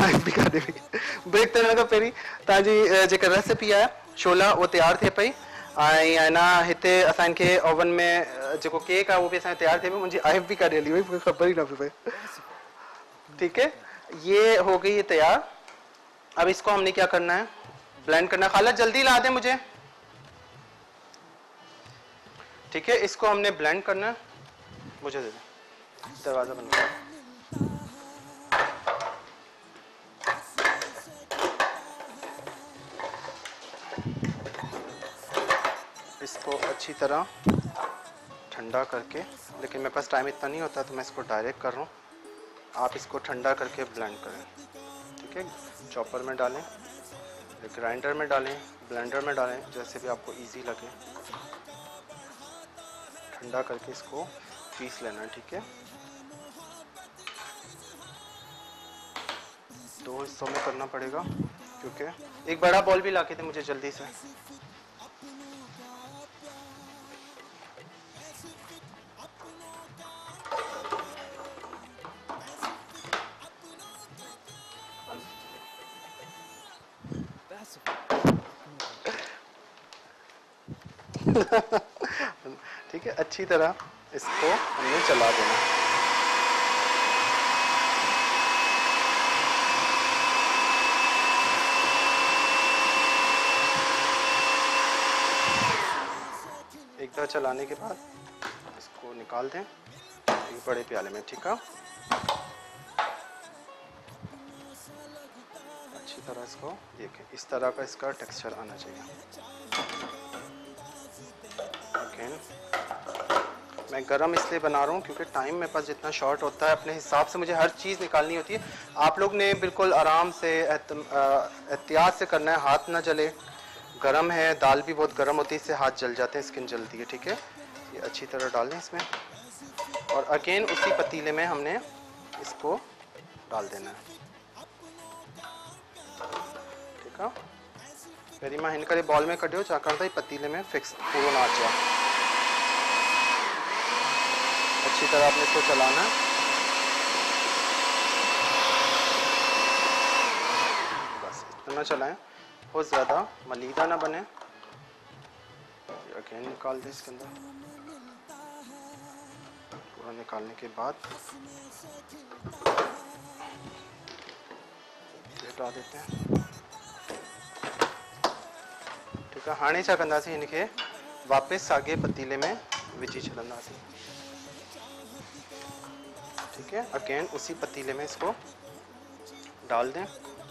ब्रेक थियण खां पहिरीं तव्हांजी जेका रेसिपी आहे छोला उहो तयारु थिए पई। ऐं आहे न हिते असांखे ओवन में जेको केक आहे उहो बि असांजो तयारु थिए पियो। मुंहिंजी आइफ बि काॾे हली वई, मूंखे ख़बर ई न पई पए। ठीक है, ये हो गई ये तैयार। अब इसको हमने क्या करना है, ब्लेंड करना है। खाला जल्दी ला दे मुझे। ठीक है, इसको हमने ब्लेंड करना है। मुझे दे दे, दरवाजा बंद कर। इसको अच्छी तरह ठंडा करके, लेकिन मेरे पास टाइम इतना नहीं होता तो मैं इसको डायरेक्ट कर रहा हूँ। आप इसको ठंडा करके ब्लेंड करें। ठीक है, चॉपर में डालें, ग्राइंडर में डालें, ब्लेंडर में डालें, जैसे भी आपको इजी लगे। ठंडा करके इसको पीस लेना है। ठीक है, दो हिस्सों में करना पड़ेगा, क्योंकि एक बड़ा बॉल भी ला के दे मुझे जल्दी से। ठीक है, अच्छी तरह इसको हमने चला देना। एक बार चलाने के बाद इसको निकाल दें एक बड़े प्याले में। ठीक है, अच्छी तरह इसको देखें, इस तरह का इसका टेक्सचर आना चाहिए। अगेन मैं गरम इसलिए बना रहा हूँ क्योंकि टाइम मेरे पास जितना शॉर्ट होता है अपने हिसाब से मुझे हर चीज़ निकालनी होती है। आप लोग ने बिल्कुल आराम से एहतियात से करना है, हाथ ना जले। गरम है, दाल भी बहुत गरम होती है, इससे हाथ जल जाते हैं, स्किन जलती है। ठीक है, ये अच्छी तरह डाल दें इसमें, और अगेन उसी पतीले में हमने इसको डाल देना है। ठीक है, मेरी मां हिन करे बॉल में कढियो छाकाणि त पतीले में फिक्स पूरो ना अचे। अच्छी तरह आपने इसको चलाना है। बस इतना चलाएं, बहुत ज़्यादा मलीदा ना बने। अगेन निकाल दें इसके अंदर। पूरा निकालने के बाद हटा देते हैं। ठीक है, हाणे छा कंदासीं, इनके वापस सागे पतीले में विझी छॾंदासीं। ठीक है, अगेन उसी पतीले में इसको डाल दें।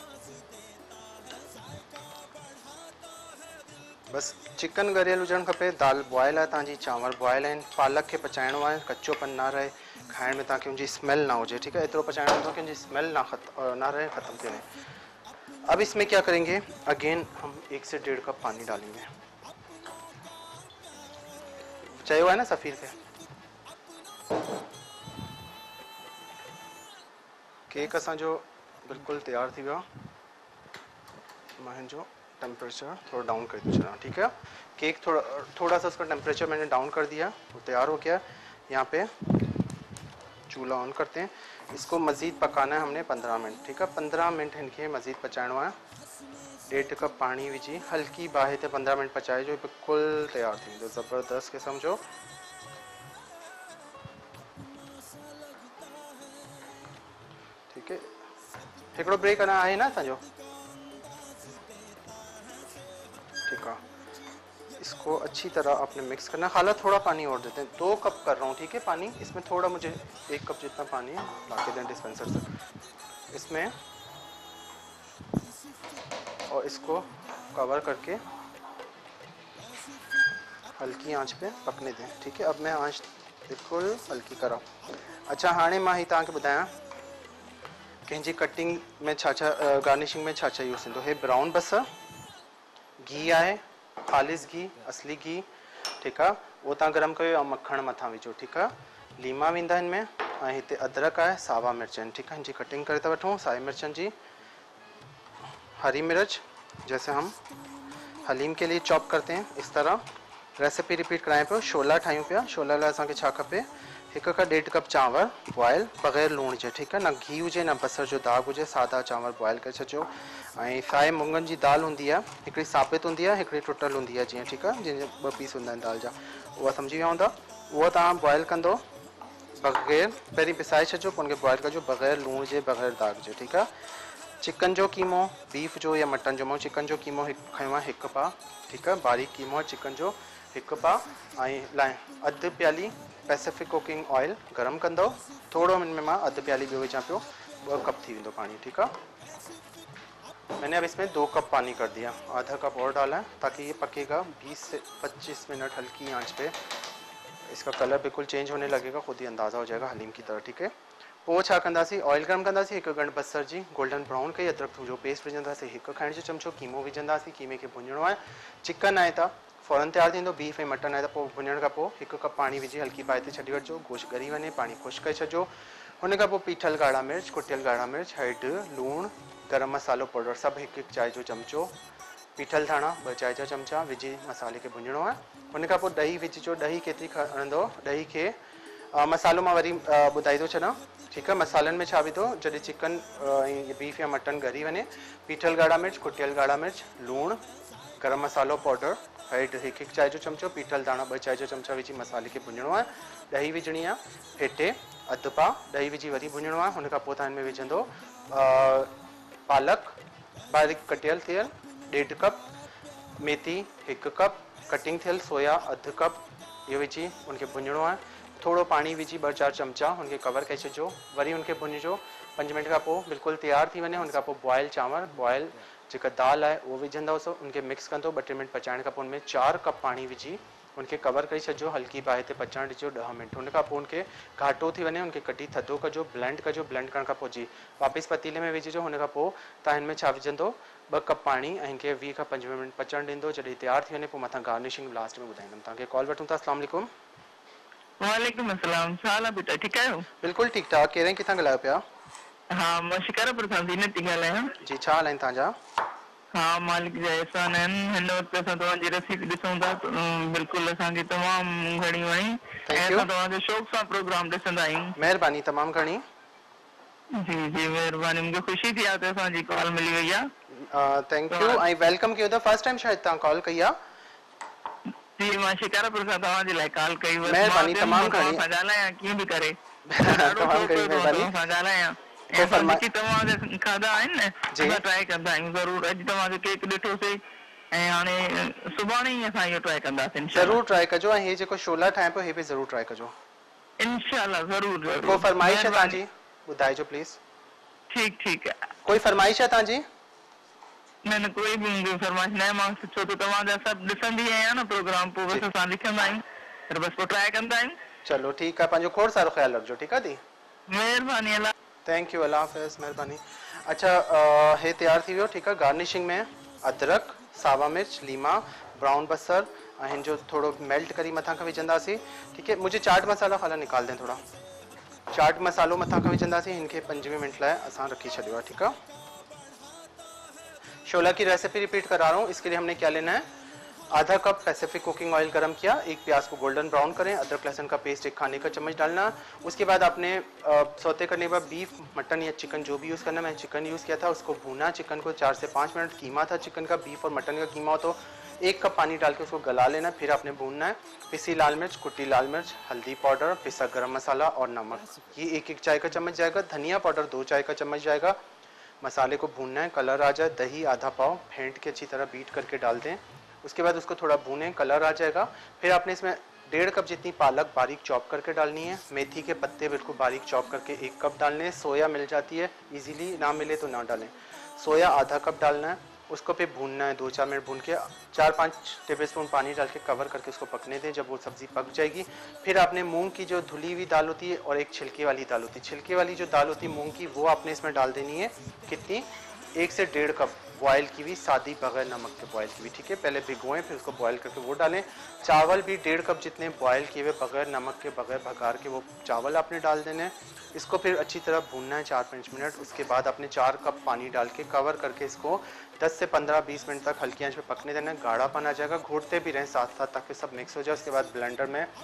बस चिकन गरियल हुजणु खपे, दाल बॉयल है तव्हांजी, चांवर बॉयल आहिनि, पालक खे पचाइणो आहे, कच्चोपन ना रहे, खाइण में तव्हांखे उनजी स्मेल ना हुजे। ठीक है, एतिरो पचाइणो हूंदो कि उनजी स्मेल ना खत्म ना रहे, ख़त्म थी वञे। अब इसमें क्या करेंगे, अगेन हम एक से डेढ़ कप पानी डालेंगे। चयो है ना सफ़ीर खे। केक असांजो बिल्कुल तैयार थी वियो। मां हिनजो टेम्परेचर थोड़ा डाउन कर दूँ। ठीक है, केक थोड़ा थोड़ा सा उसका टेम्परेचर मैंने डाउन कर दिया, वो तैयार हो गया। यहाँ पे चूल्हा ऑन करते हैं, इसको मज़ीद पकाना है हमने पंद्रह मिनट। ठीक है, पंद्रह मिनट इनके मज़ीद पचाइणो है। डेढ़ कप पानी विझी हल्की बाहि ते पंद्रह मिनट पचाए जो बिल्कुल तैयार थी वेंदो, ज़बरदस्त क़िस्म जो। ठीक है, हिकिड़ो ब्रेक अञा आहे ना असांजो। ठीक है, इसको अच्छी तरह आपने मिक्स करना। खाला थोड़ा पानी और देते हैं, दो कप कर रहा हूँ। ठीक है, पानी इसमें थोड़ा मुझे एक कप जितना पानी ला के दें डिस्पेंसर से इसमें, और इसको कवर करके हल्की आंच पे पकने दें। ठीक है, अब मैं आंच बिल्कुल हल्की करा। अच्छा, हाणे मां ही तव्हांखे ॿुधायां कंहिंजी कटिंग में छा छा गार्निशिंग में छा छा यूज़ थींदो। हे ब्राउन बसर, घी आहे, ख़ालिस घी, असली घी। ठीक है, वो तव्हां गरम कयो, ऐं मखण मथां विझो। ठीक है, लीमा वेंदा हिन में, ऐं हिते अदरक आहे, सावा मिर्च आहिनि। ठीक है, हिनजी कटिंग करे था वठूं, साई मिर्चनि जी, हरी मिर्च जैसे हम हलीम के लिए चॉप करते हैं इस तरह। रेसिपी रिपीट कराएं पियो, शोला ठाहियूं पिया। शोला लाइ असांखे छा खपे, एक का डेढ़ कप चांवर बॉयल बग़ैर लूण जे, ठीक है ना घी हुजे ना बसर जो दाग हुजे, सादा चांवर बॉयल करे छॾिजो। ऐं साए मुङनि जी दाल हूंदी आहे, हिकिड़ी साबित हूंदी आहे, हिकिड़ी टुटल हूंदी आहे जीअं, ठीकु आहे, जंहिंजे ॿ पीस हूंदा आहिनि दाल जा, उहा सम्झी विया हूंदा। उहा तव्हां बॉयल कंदो बग़ैर, पहिरीं पिसाए छॾिजो, पोइ हुनखे बॉयल कजो बग़ैर लूण जे बग़ैर दाग जे, ठीकु आहे। चिकन जो कीमो, बीफ जो या मटन जो, मां चिकन जो कीमो खयो आहे हिकु पा, ठीकु आहे, बारीक कीमो आहे चिकन जो हिकु पा। ऐं लाइ अधु प्याली पैसिफिक कुकिंग ऑयल गरम कंदो, थोड़ो हिन में मां अधु प्याली ॿियो विझां पियो, ॿ कप थी वेंदो पानी, ठीकु आहे। मैंने अब इसमें दो कप पानी कर दिया, आधा कप और डाला है ताकि ये पकेगा बीस से पच्चीस मिनट हल्की आंच पे, इसका कलर बिल्कुल चेंज होने लगेगा, खुद ही अंदाज़ा हो जाएगा हलीम की तरह, ठीक है। पोइ छा कंदासीं, ऑयल गरम कंदासीं, हिकु गंढ बसर जी गोल्डन ब्राउन कई, अदरक जो पेस्ट विझंदासीं, हिकु खाइण जो चमचो कीमो विझंदासीं, कीमे खे भुञणो आहे। चिकन आहे त फ़ौरन तयारु थींदो, बीफ ऐं मटन आहे त पोइ भुञण खां पोइ हिकु कप पाणी विझी हल्की बाहि ते छॾी वठिजो, गोश्त ॻरी वञे, पाणी ख़ुशि करे छॾिजो। हुन खां पोइ पीठल ॻाढ़ा मिर्च, कुटियल ॻाढ़ा मिर्च, हैड, लूणु, गरम मसालो पाउडर सभु हिकु हिकु चांहि जो चमचो, पीठल धाणा ॿ चांहि जा चमचा विझी मसाले खे भुञणो आहे। हुन खां पोइ ॾही विझिजो, ॾही केतिरी खणंदो, ॾही खे मसालो मां वरी ॿुधाई थो छॾां, ठीकु आहे। मसालनि में छा विधो, जॾहिं चिकन ऐं बीफ या मटन ॻरी वञे, पीठल ॻाढ़ा मिर्च, कुटियल ॻाढ़ा मिर्च, लूणु, गरम मसालो पाउडर, हैड हिकु हिकु चांहि जो चमचो, पीठल दाणा ॿ चांहि जो चमचा विझी मसाले खे भुञणो आहे। ॾही विझणी आहे, फेटे अधु पा ॾही विझी वरी भुञणो आहे। हुन खां पोइ तव्हां हिन में विझंदो पालक बारीक कटियल थियल ॾेढ कप, मेथी हिकु कप, कटिंग थियल सोया अधु कप, इहो विझी हुनखे भुञणो आहे। थोड़ो पाणी विझी ॿ चारि चमचा हुनखे कवर करे छॾिजो, वरी हुनखे भुञिजो, पंज मिंट खां पोइ बिल्कुलु तयारु थी वञे। हुन खां पोइ बॉयल चांवर, बॉयल जेका दाल आहे उहो विझंदोसि, उनखे मिक्स कंदो, ॿ टे मिंट पचाइण खां पोइ हुनमें चारि कप पाणी विझी उनखे कवर करे छॾिजो, हल्की बाहि ते पचाइण ॾिजो ॾह मिंट। हुन खां पोइ उनखे घाटो थी वञे, उनखे कढी थधो कजो, ब्लेंड कजो, ब्लेंड करण खां पोइ जी वापसि पतीले में विझिजो। हुन खां पोइ तव्हां हिन में छा विझंदो, ॿ कप पाणी ऐं हिनखे वीह खां पंजवीह मिंट पचण ॾींदो, जॾहिं तयारु थी वञे पोइ मथां गार्निशिंग लास्ट में ॿुधाईंदुमि तव्हांखे। कॉल वठूं था, अस्सलाम वालेकुम। वालेकुम अस्सलाम, छा हाल आहे बेटा, ठीकु आहियो? बिल्कुलु ठीकु ठाक, कहिड़े किथां ॻाल्हायो पिया? हा, मां शिकारपुर सां ज़ीनत थी ॻाल्हायां। जी, छा हाल आहिनि तव्हांजा? हा, मालिक जा एहसान आहिनि। हिन वक़्तु असां तव्हांजी रेसिपी ॾिसूं था, बिल्कुलु असांखे तमामु घणी वणी ऐं असां तव्हांजो शौक़ सां प्रोग्राम ॾिसंदा आहियूं। महिरबानी, तमामु घणी। जी जी महिरबानी, मूंखे ख़ुशी थी आहे त असांजी कॉल मिली वई आहे। थैंक यू ऐं वेलकम कयो था। फर्स्ट टाइम शायदि तव्हां कॉल कई आहे? जी, मां शिकारपुर सां तव्हांजे लाइ कॉल कई हुई। महिरबानी, तमामु घणी। सां ॻाल्हायां कीअं बि करे, तमामु घणी महिरबानी। सां ॻाल्हायां ऐं जेकी तव्हांजा खाधा आहिनि न असां ट्राई कंदा आहियूं ज़रूरु। अॼु तव्हांजो केक ॾिठोसीं ऐं हाणे सुभाणे ई असां इहो ट्राई कंदासीं। ज़रूरु ट्राई कजो ऐं हे जेको शोला ठाहियां पियो हे बि ज़रूरु ट्राई कजो इंशाल्लाह। ज़रूरु ज़रूरु। को फरमाइश है तव्हांजी, ॿुधाइजो प्लीज़। ठीकु ठीकु आहे। कोई फरमाइश है तव्हांजी? न न, कोई बि मुंहिंजी फरमाइश न आहे। मां छो त तव्हांजा सभु ॾिसंदी आहियां न प्रोग्राम, पोइ बसि असां लिखंदा आहियूं, पर बसि पोइ ट्राई कंदा आहियूं। चलो ठीकु आहे, पंहिंजो खोड़ सारो ख़्यालु रखिजो, ठीकु आहे दी। महिरबानी, अल्लाह। थैंक यू, अल्लाह हाफ़िज़, महिरबानी। अच्छा, हे तयारु थी वियो, ठीकु आहे। गार्निशिंग में अदरक, सावा मिर्च, लीमा, ब्राउन बसर ऐं हिन जो थोड़ो मेल्ट करी मथां खां विझंदासीं, ठीकु है। मुझे चाट मसाला खाला निकाल दें थोड़ा। चाट मसालो मथां खां विझंदासीं, हिनखे पंजवीह मिनट लाइ असां रखी छॾियो आहे, ठीकु आहे। शोला की रेसिपी रिपीट करा रहा हूँ। इसके लिए हमने क्या लेना है, आधा कप पैसिफिक कुकिंग ऑयल गरम किया, एक प्याज को गोल्डन ब्राउन करें, अदरक लहसुन का पेस्ट एक खाने का चम्मच डालना। उसके बाद आपने सौते करने के बाद बीफ, मटन या चिकन जो भी यूज़ करना, मैंने चिकन यूज़ किया था, उसको भूना। चिकन को चार से पाँच मिनट, कीमा था चिकन का, बीफ और मटन का कीमा हो तो एक कप पानी डाल के उसको गला लेना, फिर आपने भूनना है। पिसी लाल मिर्च, कुटी लाल मिर्च, हल्दी पाउडर, पिसा गरम मसाला और नमक, ये एक एक चाय का चम्मच जाएगा। धनिया पाउडर दो चाय का चम्मच जाएगा। मसाले को भूनना है, कलर आ जाए। दही आधा पाव फेंट के अच्छी तरह बीट करके डाल दें। उसके बाद उसको थोड़ा भूनें, कलर आ जाएगा। फिर आपने इसमें डेढ़ कप जितनी पालक बारीक चॉप करके डालनी है। मेथी के पत्ते बिल्कुल बारीक चॉप करके एक कप डालने हैं। सोया मिल जाती है इजीली, ना मिले तो ना डालें। सोया आधा कप डालना है, उसको फिर भूनना है, दो चार मिनट भून के चार पाँच टेबलस्पून पानी डाल के कवर करके उसको पकने दें। जब वो सब्ज़ी पक जाएगी, फिर आपने मूंग की जो धुली हुई दाल होती है और एक छिलके वाली दाल होती है, छिलके वाली जो दाल होती है मूंग की, वो आपने इसमें डाल देनी है। कितनी, एक से डेढ़ कप बॉयल की हुई, सादी बगैर नमक के बॉयल की हुई, ठीक है। पहले भिगोएं, फिर उसको बॉयल करके वो डालें। चावल भी डेढ़ कप जितने बॉयल किए हुए बगैर नमक के, बगैर भगार के, वो चावल आपने डाल देने हैं। इसको फिर अच्छी तरह भूनना है चार पाँच मिनट। उसके बाद आपने चार कप पानी डाल के कवर करके इसको दस से पंद्रह बीस मिनट तक हल्की आंच पे पकने देना है। गाढ़ापन आ जाएगा, घोटते भी रहें साथ साथ ताकि सब मिक्स हो जाए। उसके बाद ब्लेंडर में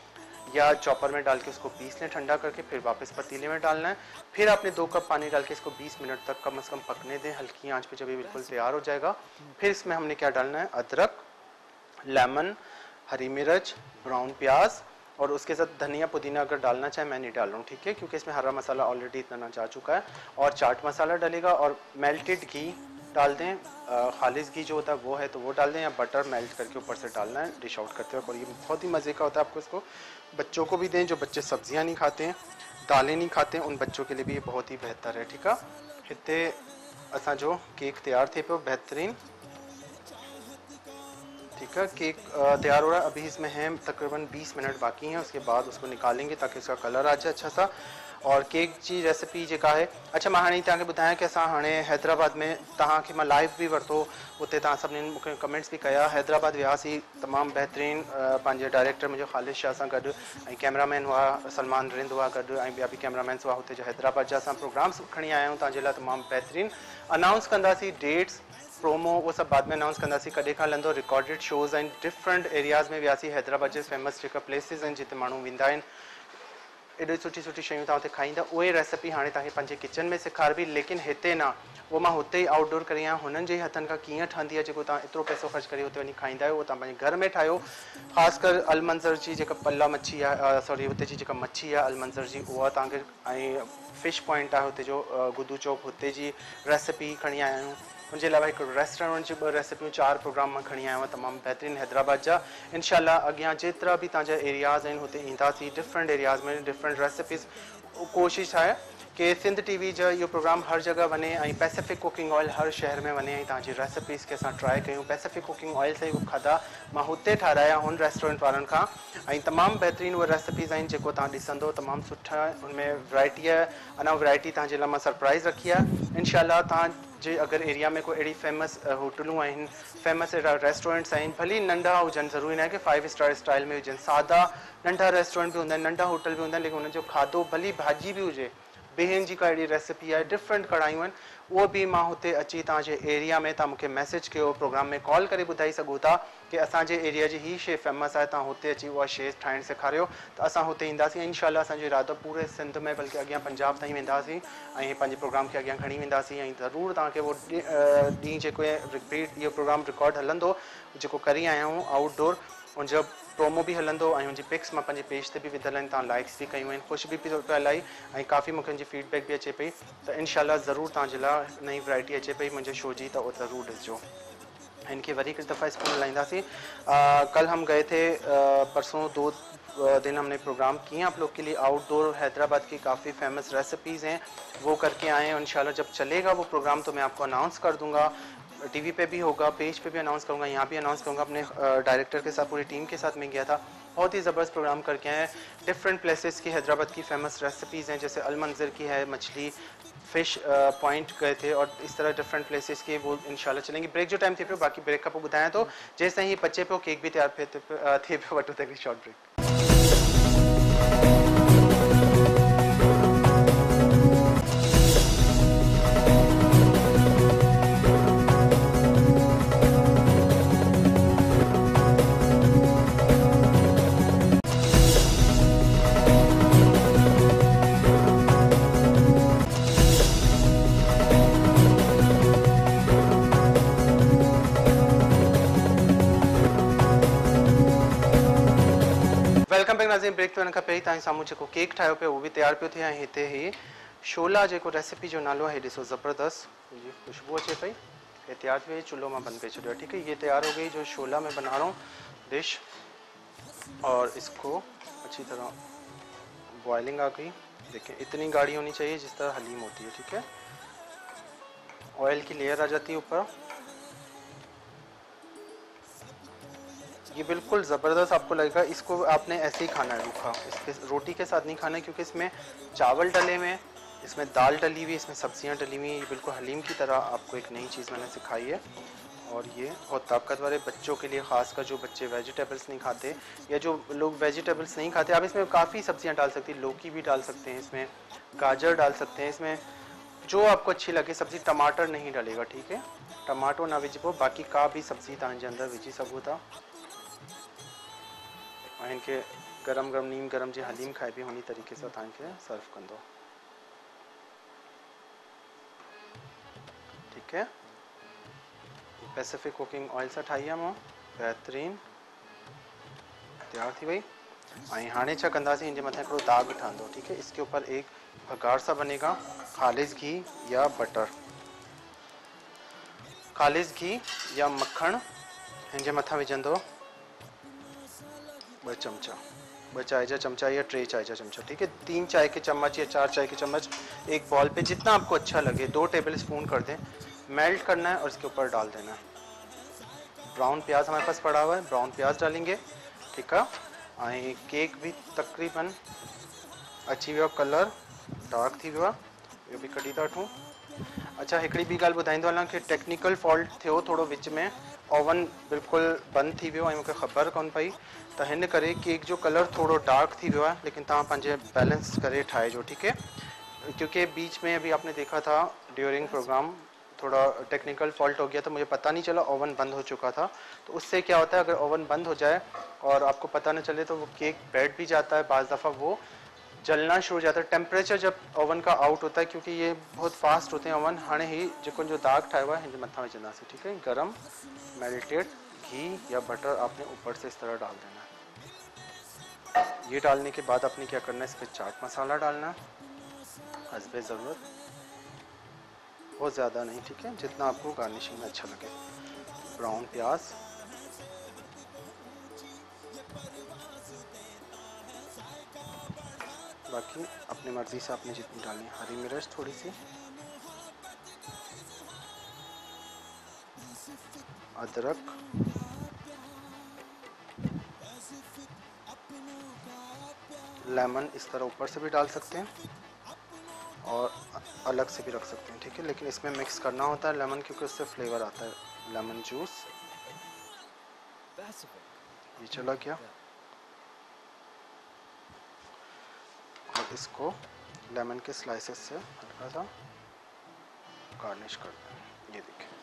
या चॉपर में डाल के उसको पीस लें ठंडा करके, फिर वापस पतीले में डालना है। फिर आपने दो कप पानी डाल के इसको बीस मिनट तक कम से कम पकने दें हल्की आंच पे। जब ये बिल्कुल तैयार हो जाएगा फिर इसमें हमने क्या डालना है, अदरक, लेमन, हरी मिर्च, ब्राउन प्याज और उसके साथ धनिया पुदीना अगर डालना चाहे, मैं नहीं डाल रहा हूँ, ठीक है, क्योंकि इसमें हरा मसाला ऑलरेडी इतना जा चुका है। और चाट मसाला डलेगा और मेल्टेड घी डाल दें, खालिस घी जो होता है वो है तो वो डाल दें, या बटर मेल्ट करके ऊपर से डालना है डिश आउट करते वक्त। और ये बहुत ही मज़े का होता है। आपको इसको बच्चों को भी दें, जो बच्चे सब्जियां नहीं खाते हैं, दालें नहीं खाते हैं, उन बच्चों के लिए भी ये बहुत ही बेहतर है। ठीक है, हिते असां जो केक तैयार थे पे बेहतरीन, ठीक है, केक तैयार हो रहा है। अभी इसमें है तकरीबन बीस मिनट बाकी हैं, उसके बाद उसको निकालेंगे ताकि उसका कलर आ जाए अच्छा सा। और केक जी रेसिपी जेका है, अच्छा मां हाणे तव्हांखे ॿुधायां कि असां हाणे हैदराबाद में तव्हांखे मां लाइव भी वरितो, उते तव्हां सभिनीनि मूंखे कमेंट्स भी कया। हैदराबाद वियासीं, तमामु बहितरीन पंहिंजे डायरेक्टर मुंहिंजो ख़ालिद शाह सां गॾु, ऐं कैमरामैन हुआ सलमान रिंद हुआ गॾु, ऐं ॿिया बि कैमरामैन्स हुआ हुते जो हैदराबाद जा। असां प्रोग्राम्स खणी आया आहियूं तव्हांजे लाइ तमामु बहितरीन। अनाउंस कंदासीं डेट्स, प्रोमो, वो सब बाद में अनाउंस कंदासीं कॾहिं खां हलंदो। रिकॉर्डेड शोज़ आहिनि, डिफरेंट एरियाज़ में वियासीं। हैदराबाद जे फेमस जेका प्लेसिस आहिनि जिते माण्हू वेंदा आहिनि, एॾी सुठी सुठी शयूं तव्हां हुते खाईंदा। उहे रेसिपी हाणे तव्हांखे पंहिंजे किचन में सेखारबी, लेकिन हिते न, उहो मां हुते ई आउटडोर करी आहियां। हुननि जे हथनि खां कीअं ठहंदी आहे, जेको तव्हां एतिरो पैसो ख़र्चु करे हुते वञी खाईंदा आहियो, उहो तव्हां पंहिंजे घर में ठाहियो। ख़ासि कर अलमंज़र जी जेका पल्ला मच्छी आहे, सॉरी हुते जी जेका मच्छी आहे अलमंज़र जी, उहा तव्हांखे, ऐं फिश पॉइंट आहे हुते जो गुदू चौक, हुते जी रेसिपी खणी आया आहियूं। उनके अलावा एक रेस्टोरेंट जी ॿ रेसिपियूं, चार प्रोग्राम में खणी आया हूँ तमाम बेहतरीन हैदराबाद जा। इंशाल्लाह अॻियां जेतिरा भी तव्हांजा एरियाज़ आहिनि हुते ईंदासीं, डिफरेंट एरियाज़ में डिफरेंट रेसिपीज़। कोशिश है कि सिंध टीवी जो यो प्रोग्राम हर जगह वने, ऐं पैसिफिक कुकिंग ऑयल हर शहर में वने, ऐं तव्हांजी रेसिपीज़ के असां ट्राई कयूं। पैसिफिक कुकिंग ऑयल से ही खाधा मां हुते ठाराया हुन रेस्टोरेंट वारनि खां, ऐं तमामु बहितरीन उहे रेसिपीज़ आहिनि जेको तव्हां ॾिसंदो, तमामु सुठा उनमें वैरायटी आहे। अञा वैरायटी तव्हांजे लाइ मां सरप्राइज़ रखी आहे। इंशाल्लाह तव्हांजे अगरि एरिया में कोई अहिड़ी फेमस होटलूं आहिनि, फेमस अहिड़ा रेस्टोरेंट्स आहिनि, भली नंढा हुजनि, ज़रूरी न आहे कि फाइव स्टार स्टाइल में हुजनि, सादा नंढा रेस्टोरेंट भी हूंदा आहिनि, नंढा होटल भी हूंदा आहिनि, लेकिन उनजो खाधो भली भाॼी भी हुजे, बेहन जी का अहिड़ी रेसिपी आहे, डिफरेंट कढ़ाइयूं आहिनि, उहो बि मां हुते अची तव्हांजे एरिया में, तव्हां मूंखे मैसेज कयो, प्रोग्राम में कॉल करे ॿुधाई सघो था कि असांजे एरिया जी ही शइ फेमस आहे, तव्हां हुते अची उहा शइ ठाहिणु सेखारियो, त असां हुते ईंदासीं। इंशाल्लाह असांजो इरादो पूरे सिंध में, बल्कि अॻियां पंजाब ताईं वेंदासीं ऐं पंहिंजे प्रोग्राम खे अॻियां खणी वेंदासीं। ऐं ज़रूरु तव्हांखे उहो ॾींहुं जेको रिपीट इहो प्रोग्राम रिकॉर्ड हलंदो, जेको करी आया आहियूं आउटडोर, उनजो प्रोमो भी हलंदो, ऐं उनजी पिक्स मां पंहिंजे पेज ते भी विधल आहिनि, तव्हां लाइक्स भी कयूं आहिनि, ख़ुशि भी पिया इलाही, ऐं काफ़ी मूंखे उनजी फीडबैक भी अचे पई। त इंशाल्लाह ज़रूरु तव्हांजे लाइ नई वैरायटी अचे पई मुंहिंजे शो जी, त उहो ज़रूरु ॾिसजो। इनके वरी हिकु दफ़ा स्कूल लाइंदासीं। कल हम गए थे, परसों दो दिन हमने प्रोग्राम किए आप लोग के लिए आउटडोर। हैदराबाद की काफ़ी फेमस रेसिपीज़ हैं, वो करके आए हैं। इंशाल्लाह जब चलेगा वो प्रोग्राम तो मैं आपको अनाउंस कर दूंगा, टीवी पे भी होगा, पेज पे भी अनाउंस करूँगा, यहाँ भी अनाउंस करूँगा। अपने डायरेक्टर के साथ, पूरी टीम के साथ मैं गया था, बहुत ही ज़बरदस्त प्रोग्राम करके आए हैं। डिफरेंट प्लेसेस की हैदराबाद की फेमस रेसिपीज़ हैं, जैसे अलमंज़र की है मछली, फिश पॉइंट गए थे, और इस तरह डिफरेंट प्लेसेस के वो इंशाल्लाह चलेंगे। ब्रेक जो टाइम थे पे बाकी ब्रेक का पोइ ॿुधायां तो, जैसे ही बच्चे पे केक भी तैयार थे थे पे वटो तक शॉर्ट ब्रेक। वेलकम बैक नाज़रीन। ब्रेक तो खां पहिरीं तव्हांजे साम्हूं जेको केक ठाहियो पियो उहो बि तैयार पियो थिए, ऐं हिते ही शोला जेको रेसिपी जो नालो आहे, ॾिसो ज़बरदस्त ये खुशबू अचे पई। ये तैयार थी वई, चूल्हो मां बंद कर छॾियो, ठीक है। ये तैयार हो गई जो शोला मैं बना रहा हूँ डिश, और इसको अच्छी तरह बॉइलिंग आ गई। देखिए इतनी गाढ़ी होनी चाहिए जिस तरह हलीम होती है, ठीक है। ऑयल की लेयर आ जाती है ऊपर, ये बिल्कुल ज़बरदस्त आपको लगेगा। इसको आपने ऐसे ही खाना है रूखा, इसके रोटी के साथ नहीं खाना है, क्योंकि इसमें चावल डले हुए हैं, इसमें दाल डली हुई है, इसमें सब्जियां डली हुई हैं। ये बिल्कुल हलीम की तरह आपको एक नई चीज़ मैंने सिखाई है, और ये बहुत ताकतवर है बच्चों के लिए, ख़ासकर जो बच्चे वेजिटेबल्स नहीं खाते, या जो लोग वेजिटेबल्स नहीं खाते। आप इसमें काफ़ी सब्जियाँ डाल सकते हैं, लौकी भी डाल सकते हैं, इसमें गाजर डाल सकते हैं, इसमें जो आपको अच्छी लगे सब्ज़ी। टमाटर नहीं डलेगा, ठीक है, टमाटो ना विझो, बाकी का भी सब्ज़ी तव्हांजे अंदर विझी सघो था। ऐं इनखे गरम गरम नीम गरम जी हलीम खाए बि हुन तरीक़े सां तव्हांखे सर्व कंदो। ठीक है, पैसिफिक कुकिंग ऑयल सां ठाही आहे मां, बेहतरीन तैयार थी वई। ऐं हाणे छा कंदासीं, हिन जे मथां हिकिड़ो दाग ठहंदो। ठीक है, इसके ऊपर एक भगार सा बनेगा, खालिस घी या बटर, खालिस घी या मक्खण हिन जे मथां विझंदो ॿ चमचा, ॿ चाय जा चमचा या टे चाय जा चमचा। ठीक है, तीन चाय के चम्मच या चार चाय के चम्मच एक बॉल पे जितना आपको अच्छा लगे, दो टेबल स्पून कर दें, मेल्ट करना है और इसके ऊपर डाल देना है। ब्राउन प्याज हमारे पास पड़ा हुआ है, ब्राउन प्याज डालेंगे। ठीक है, ऐं केक भी तकरीबन अची वियो, कलर डार्क थी वियो आहे, इहो बि कढी था वठूं। अच्छा, हिकिड़ी ॿी ॻाल्हि ॿुधाईंदो हलां कि टेक्निकल फॉल्ट थियो थोड़ो विच में, ओवन बिल्कुलु बंदि थी वियो ऐं मूंखे ख़बर कोन पई, त हिन करे केक जो कलर थोड़ो डार्क थी वियो आहे, लेकिन तव्हां पंहिंजे बैलेंस करे ठाहिजो। ठीक है, क्योंकि बीच में अभी आपने देखा था ड्यूरिंग प्रोग्राम थोड़ा टेक्निकल फॉल्ट हो गया, तो मुझे पता नहीं चला, ओवन बंद हो चुका था। तो उससे क्या होता है, अगर ओवन बंद हो जाए और आपको पता न चले तो वो केक बैठ भी जाता है, बाज़ दफ़ा वो जलना शुरू हो जाता है। टेम्परेचर जब ओवन का आउट होता है, क्योंकि ये बहुत फास्ट होते हैं ओवन, हाणे ही जो जो दाग ठाया हुआ है हिन मथा विझंदासीं। ठीक है, गरम मेल्टेड घी या बटर आपने ऊपर से इस तरह डाल देना है। ये डालने के बाद आपने क्या करना है, इस पर चाट मसाला डालना है हस्बे ज़रूरत, बहुत ज़्यादा नहीं। ठीक है, जितना आपको गार्निशिंग में अच्छा लगे। ब्राउन प्याज, बाकी अपनी मर्ज़ी से आपने जितनी डालनी है। हरी मिर्च थोड़ी सी, अदरक, लेमन इस तरह ऊपर से भी डाल सकते हैं और अलग से भी रख सकते हैं। ठीक है, लेकिन इसमें मिक्स करना होता है लेमन, क्योंकि उससे फ्लेवर आता है। लेमन जूस ये चला गया, और इसको लेमन के स्लाइसेस से हल्का सा गार्निश कर दें। ये देखिए,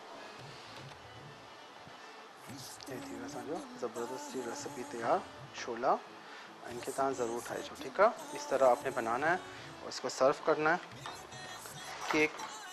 ये थी असांजो ज़बरदस्ती रेसिपी तैयार, छोला। इनके तव्हां ज़रूर ठाहिजो। ठीक है, इस तरह आपने बनाना है और इसको सर्व करना है। केक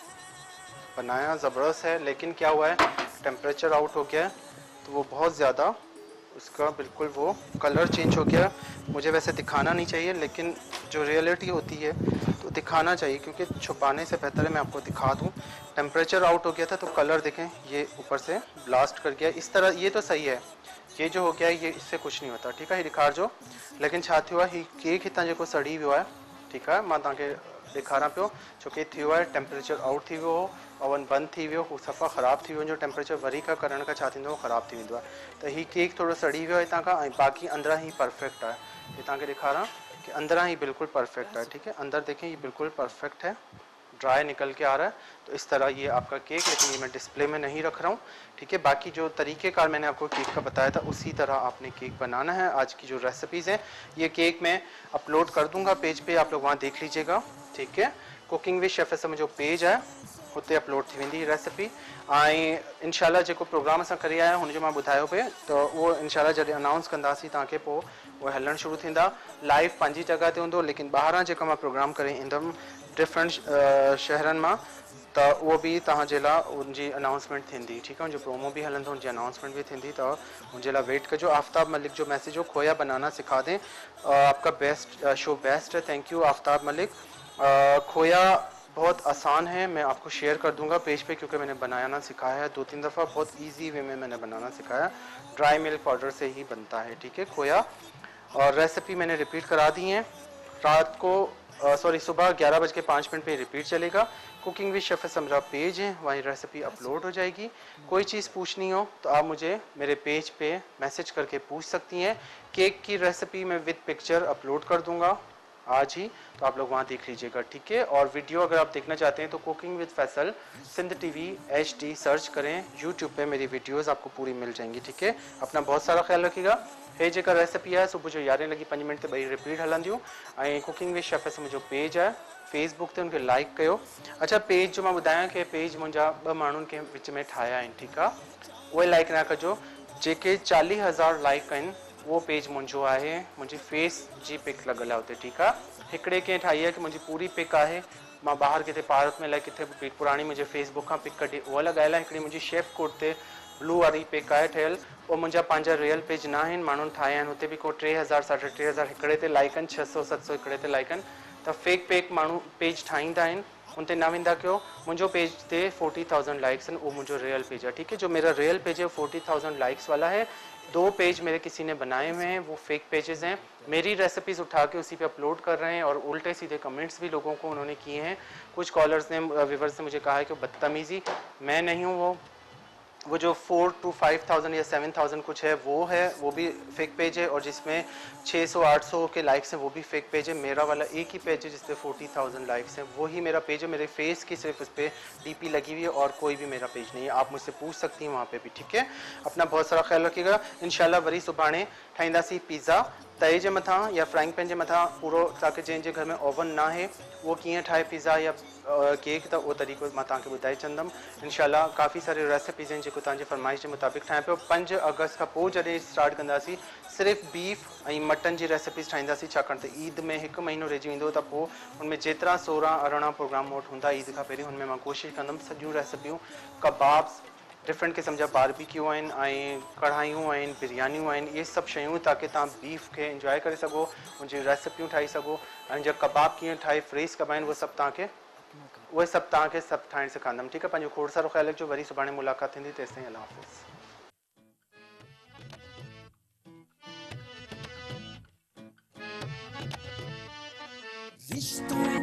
बनाया ज़बरदस्त है, लेकिन क्या हुआ है, टेम्परेचर आउट हो गया है, तो वो बहुत ज़्यादा उसका बिल्कुल वो कलर चेंज हो गया। मुझे वैसे दिखाना नहीं चाहिए, लेकिन जो रियलिटी होती है तो दिखाना चाहिए, क्योंकि छुपाने से बेहतर है मैं आपको दिखा दूं। टेम्परेचर आउट हो गया था, तो कलर देखें ये ऊपर से ब्लास्ट कर गया इस तरह। ये तो सही है, ये जो हो गया है ये इससे कुछ नहीं होता। ठीक है, ये दिखा जो, लेकिन छा थियो आहे, केक हितां जेको सड़ी वियो आहे। ठीक है, मां तव्हांखे ॾेखारां पियो, छोकी थियो आहे टेम्परेचर आउट थी वियो हो, ओवन बंदि थी वियो, हू सफ़ा ख़राबु थी वियो, जो टेम्परेचर वरी खां करण खां छा थींदो, ख़राबु थी वेंदो आहे। त हीउ केक थोरो सड़ी वियो आहे हितां खां, ऐं बाक़ी अंदरां ही परफेक्ट आहे। ये तव्हांखे ॾेखारां कि अंदरां ही बिल्कुल परफेक्ट है। ठीक है, अंदर देखें ये बिल्कुल परफेक्ट है, ड्राई निकल के आ रहा है। तो इस तरह ये आपका केक, लेकिन ये मैं डिस्प्ले में नहीं रख रहा हूँ। ठीक है, बाकी जो तरीक़ेकार मैंने आपको केक का बताया था, उसी तरह आपने केक बनाना है। आज की जो रेसिपीज़ हैं, ये केक मैं अपलोड कर दूंगा पेज पे, आप लोग वहाँ देख लीजिएगा। ठीक है, कुकिंग विद शेफ एस में जो पेज है उते अपलोड थी वेंदी रेसिपी। ऐं इंशाल्लाह जेको प्रोग्राम असां करे आया हुन जो मां ॿुधायो पिए, तो उहो इंशाल्लाह जॾहिं अनाउंस कंदासीं तव्हांखे, पोइ उहे हलणु शुरू थींदा। लाइव पंहिंजी जॻह ते हूंदो, लेकिन ॿाहिरां जेका मां प्रोग्राम करे ईंदुमि डिफरेंट शहरनि मां, त उहो बि तव्हांजे लाइ उनजी अनाउंसमेंट थींदी। ठीकु आहे, उनजो प्रोमो बि हलंदो, उनजी अनाउंसमेंट भी थींदी, त उनजे लाइ वेट कजो। आफ्ताब मलिक जो मैसेज हो, खोया बनाना सिखा दें, आपका बेस्ट शो बेस्ट है, थैंक यू आफ्ताब मलिक। खोया बहुत आसान है, मैं आपको शेयर कर दूंगा पेज पे, क्योंकि मैंने बनाना सिखाया है दो तीन दफ़ा, बहुत इजी वे में मैंने बनाना सिखाया। ड्राई मिल्क पाउडर से ही बनता है। ठीक है, खोया, और रेसिपी मैंने रिपीट करा दी है। रात को सॉरी सुबह ग्यारह बज के पाँच मिनट पे रिपीट चलेगा। कुकिंग विद शेफ एस मेरा पेज है, वहीं रेसिपी अपलोड हो जाएगी। कोई चीज़ पूछनी हो तो आप मुझे मेरे पेज पे मैसेज करके पूछ सकती हैं। केक की रेसिपी मैं विद पिक्चर अपलोड कर दूंगा आज ही, तो आप लोग वहाँ देख लीजिएगा। ठीक है, और वीडियो अगर आप देखना चाहते हैं तो cooking with Faisal Sindh TV H D search करें, यूट्यूब पे मेरी वीडियोस आपको पूरी मिल जाएंगी। ठीक है, अपना बहुत सारा ख्याल रखिएगा। हे जेका रेसिपी है सुबह जो यारहें लगी पंज मिनट ते ॿई रिपीट हलंदियूं। ऐं कुकिंग विद शेफ एस मुंहिंजो पेज है फेसबुक ते, उनके लाइक कयो। अच्छा, पेज जो मैं ॿुधायां कि पेज मुंहिंजा ॿ माण्हुनि के विच में ठाहिया आहिनि। ठीकु आहे, उहे लाइक न कजो, जेके चालीह हज़ार लाइक आहिनि वो पेज मुंहिंजो आहे, मुंहिंजी फेस जी पिक लॻल आहे उते, ठीकु आहे। हिकिड़े कंहिं ठाही आहे कि मुंहिंजी पूरी पिक आहे, मां ॿाहिरि किथे पार्क में लाइ किथे पिक पुराणी मुंहिंजे फेसबुक खां पिक कढी उहा लॻायल आहे। हिकिड़ी मुंहिंजी शेफ कोड ते ब्लू वारी पिक आहे ठहियलु, उहो मुंहिंजा पंहिंजा रियल पेज न आहिनि, माण्हुनि ठाहिया आहिनि, हुते बि को टे हज़ार साढे टे हज़ार हिकिड़े ते लाइक आहिनि, छह सौ सत सौ हिकिड़े ते लाइक आहिनि। त फेक पेक माण्हू पेज ठाहींदा आहिनि, उन ते न वेंदा कयो। मुंहिंजो पेज ते फोर्टी थाउजेंड लाइक्स हैं, वो मुझे रियल पेज है, ठीक है। जो मेरा रियल पेज है फोर्टी थाउजेंड लाइक्स वाला है। दो पेज मेरे किसी ने बनाए हुए हैं, वो फेक पेजेस हैं, मेरी रेसिपीज़ उठा के उसी पे अपलोड कर रहे हैं और उल्टे सीधे कमेंट्स भी लोगों को उन्होंने किए हैं। कुछ कॉलर्स ने, व्यूवर्स ने मुझे कहा है कि बदतमीज़ी, मैं नहीं हूँ वो वो जो फोर टू फाइव थाउजेंड या सेवन थाउजेंड कुछ है वो है, वो भी फेक पेज है, और जिसमें छः सौ आठ सौ के लाइक्स हैं वो भी फेक पेज है। मेरा वाला एक ही पेज है जिस पे फोर्टी थाउजेंड लाइक्स हैं, वो ही मेरा पेज है। मेरे फेस की सिर्फ उस पर डीपी लगी हुई है और कोई भी मेरा पेज नहीं है। आप मुझसे पूछ सकती हैं वहाँ पे भी, ठीक है। अपना बहुत सारा ख्याल रखिएगा। इंशाल्लाह वरी सुभाणे ठाहींदासीं पिज़्ज़ा तए जे मथां या फ्राइंग पैन जे मथां पूरो, ताकि जंहिंजे घर में ओवन ना है वो कीअं ठाहे पिज़्ज़ा या केक, तो वो तरीक़ो मां तव्हांखे ॿुधाए छॾंदमि। इंशाल्लाह काफ़ी सारी रेसिपीज़ आहिनि जेको तव्हांजी फरमाइश जे मुताबिक़ ठाहियां पियो। पंज अगस्त खां पोइ जॾहिं स्टार्ट कंदासीं सिर्फ़ु बीफ ऐं मटन जी रेसिपीज़ ठाहींदासीं, छाकाणि त ईद में हिकु महीनो रहिजी वेंदो, त पोइ हुनमें जेतिरा सोरहं अरिड़हं प्रोग्राम मूं वटि हूंदा ईद खां पहिरीं, हुनमें मां कोशिशि कंदुमि सॼियूं रेसिपियूं, कबाब्स, डिफरेंट क़िस्म जा बारबेक्यू आहिनि ऐं कढ़ाइयूं आहिनि, बिरयानियूं आहिनि, इहे सभु शयूं ताकि तव्हां बीफ खे इंजॉय करे सघो, उनजी रेसिपियूं ठाही सघो, ऐं जा कबाब कीअं ठाहे फ्रेश कबा आहिनि, उहे सभु तव्हांखे उहे सभु तव्हांखे सभु ठाहिणु सेखारींदुमि, ठीकु आहे। पंहिंजो खोड़ सारो ख्यालु रखिजो। वरी सुभाणे मुलाक़ात थींदी, तेसिताईं अल्लाह हाफ़िज़। रिश्तों